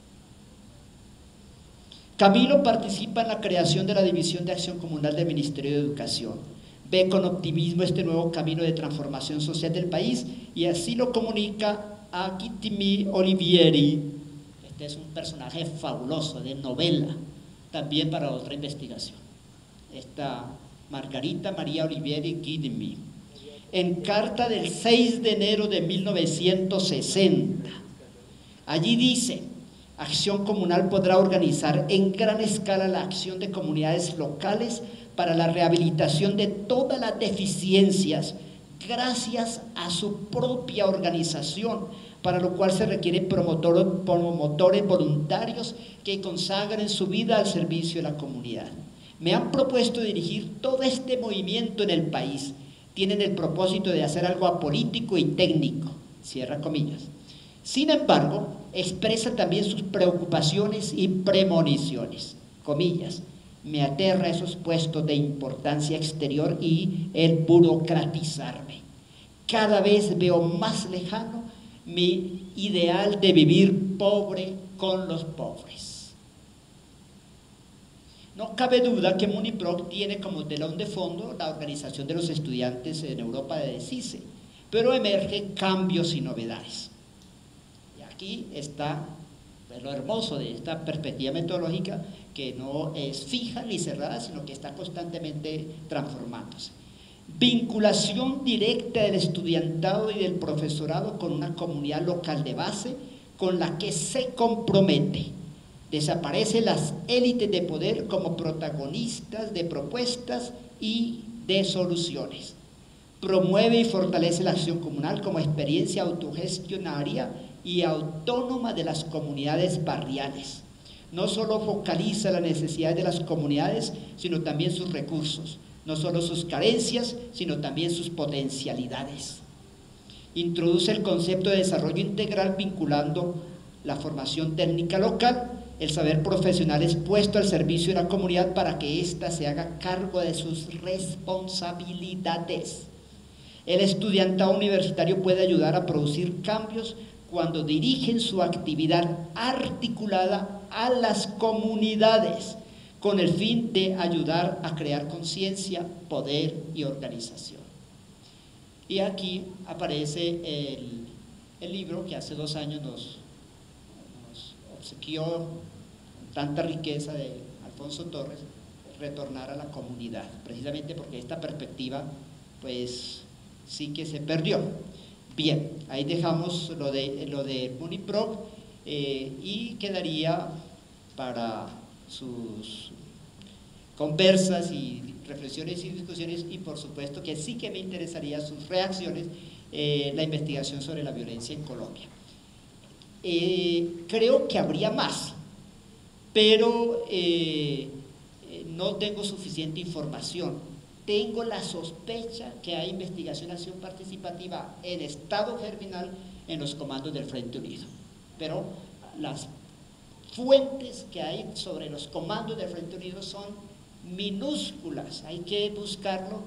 C: Camilo participa en la creación de la División de Acción Comunal del Ministerio de Educación, ve con optimismo este nuevo camino de transformación social del país y así lo comunica a Kittimi Olivieri. Este es un personaje fabuloso, de novela, también para otra investigación. Esta Margarita María Olivieri Kittimi, en carta del 6 de enero de 1960. Allí dice: Acción Comunal podrá organizar en gran escala la acción de comunidades locales para la rehabilitación de todas las deficiencias gracias a su propia organización, para lo cual se requieren promotores voluntarios que consagren su vida al servicio de la comunidad. Me han propuesto dirigir todo este movimiento en el país. Tienen el propósito de hacer algo apolítico y técnico, cierra comillas. Sin embargo, expresa también sus preocupaciones y premoniciones, comillas. Me aterra esos puestos de importancia exterior y el burocratizarme. Cada vez veo más lejano mi ideal de vivir pobre con los pobres. No cabe duda que Muniproc tiene como telón de fondo la organización de los estudiantes en Europa de CICE, pero emergen cambios y novedades. Y aquí está lo hermoso de esta perspectiva metodológica, que no es fija ni cerrada, sino que está constantemente transformándose. Vinculación directa del estudiantado y del profesorado con una comunidad local de base con la que se compromete. Desaparecen las élites de poder como protagonistas de propuestas y de soluciones. Promueve y fortalece la acción comunal como experiencia autogestionaria y autónoma de las comunidades barriales. No solo focaliza las necesidades de las comunidades, sino también sus recursos. No solo sus carencias, sino también sus potencialidades. Introduce el concepto de desarrollo integral vinculando la formación técnica local, el saber profesional es puesto al servicio de la comunidad para que ésta se haga cargo de sus responsabilidades. El estudiantado universitario puede ayudar a producir cambios cuando dirigen su actividad articulada a las comunidades, con el fin de ayudar a crear conciencia, poder y organización. Y aquí aparece el libro que hace 2 años nos obsequió con tanta riqueza de Alfonso Torres, Retornar a la comunidad, precisamente porque esta perspectiva pues sí que se perdió. Bien, ahí dejamos lo de Muniproc y quedaría para sus conversas y reflexiones y discusiones, y por supuesto que sí que me interesaría sus reacciones, la investigación sobre la violencia en Colombia. Creo que habría más, pero no tengo suficiente información. Tengo la sospecha que hay investigación y acción participativa en estado germinal en los comandos del Frente Unido, pero las fuentes que hay sobre los comandos del Frente Unido son minúsculas, hay que buscarlo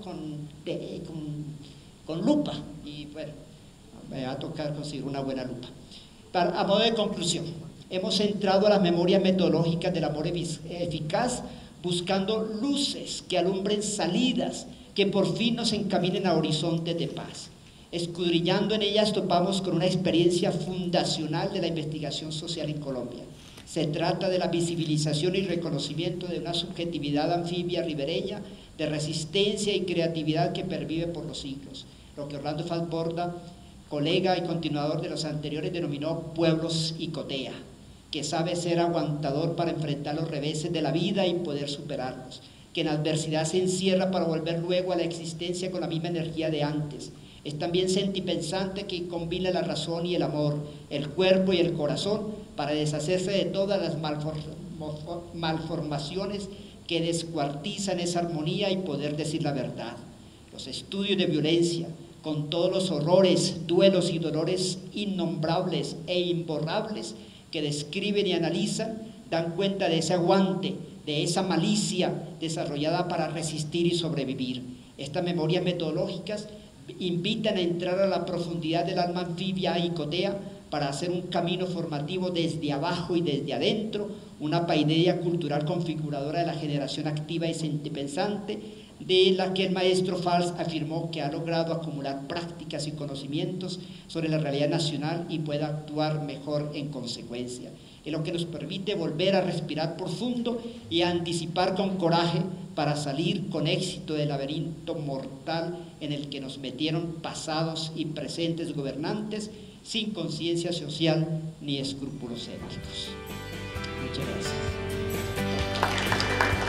C: con lupa, y bueno, me va a tocar conseguir una buena lupa. A modo de conclusión, hemos entrado a las memorias metodológicas del amor eficaz, buscando luces que alumbren salidas, que por fin nos encaminen a horizontes de paz. Escudriñando en ellas topamos con una experiencia fundacional de la investigación social en Colombia. Se trata de la visibilización y reconocimiento de una subjetividad anfibia ribereña, de resistencia y creatividad que pervive por los siglos, lo que Orlando Falsborda, colega y continuador de los anteriores, denominó pueblos icotea, que sabe ser aguantador para enfrentar los reveses de la vida y poder superarlos, que en adversidad se encierra para volver luego a la existencia con la misma energía de antes. Es también sentipensante que combina la razón y el amor, el cuerpo y el corazón, para deshacerse de todas las malformaciones que descuartizan esa armonía y poder decir la verdad. Los estudios de violencia, con todos los horrores, duelos y dolores innombrables e imborrables que describen y analizan, dan cuenta de ese aguante, de esa malicia desarrollada para resistir y sobrevivir. Estas memorias metodológicas invitan a entrar a la profundidad del alma anfibia y icotea para hacer un camino formativo desde abajo y desde adentro, una paideia cultural configuradora de la generación activa y sentipensante, de la que el maestro Fals afirmó que ha logrado acumular prácticas y conocimientos sobre la realidad nacional y pueda actuar mejor en consecuencia. Es lo que nos permite volver a respirar profundo y a anticipar con coraje para salir con éxito del laberinto mortal en el que nos metieron pasados y presentes gobernantes sin conciencia social ni escrúpulos éticos. Muchas gracias.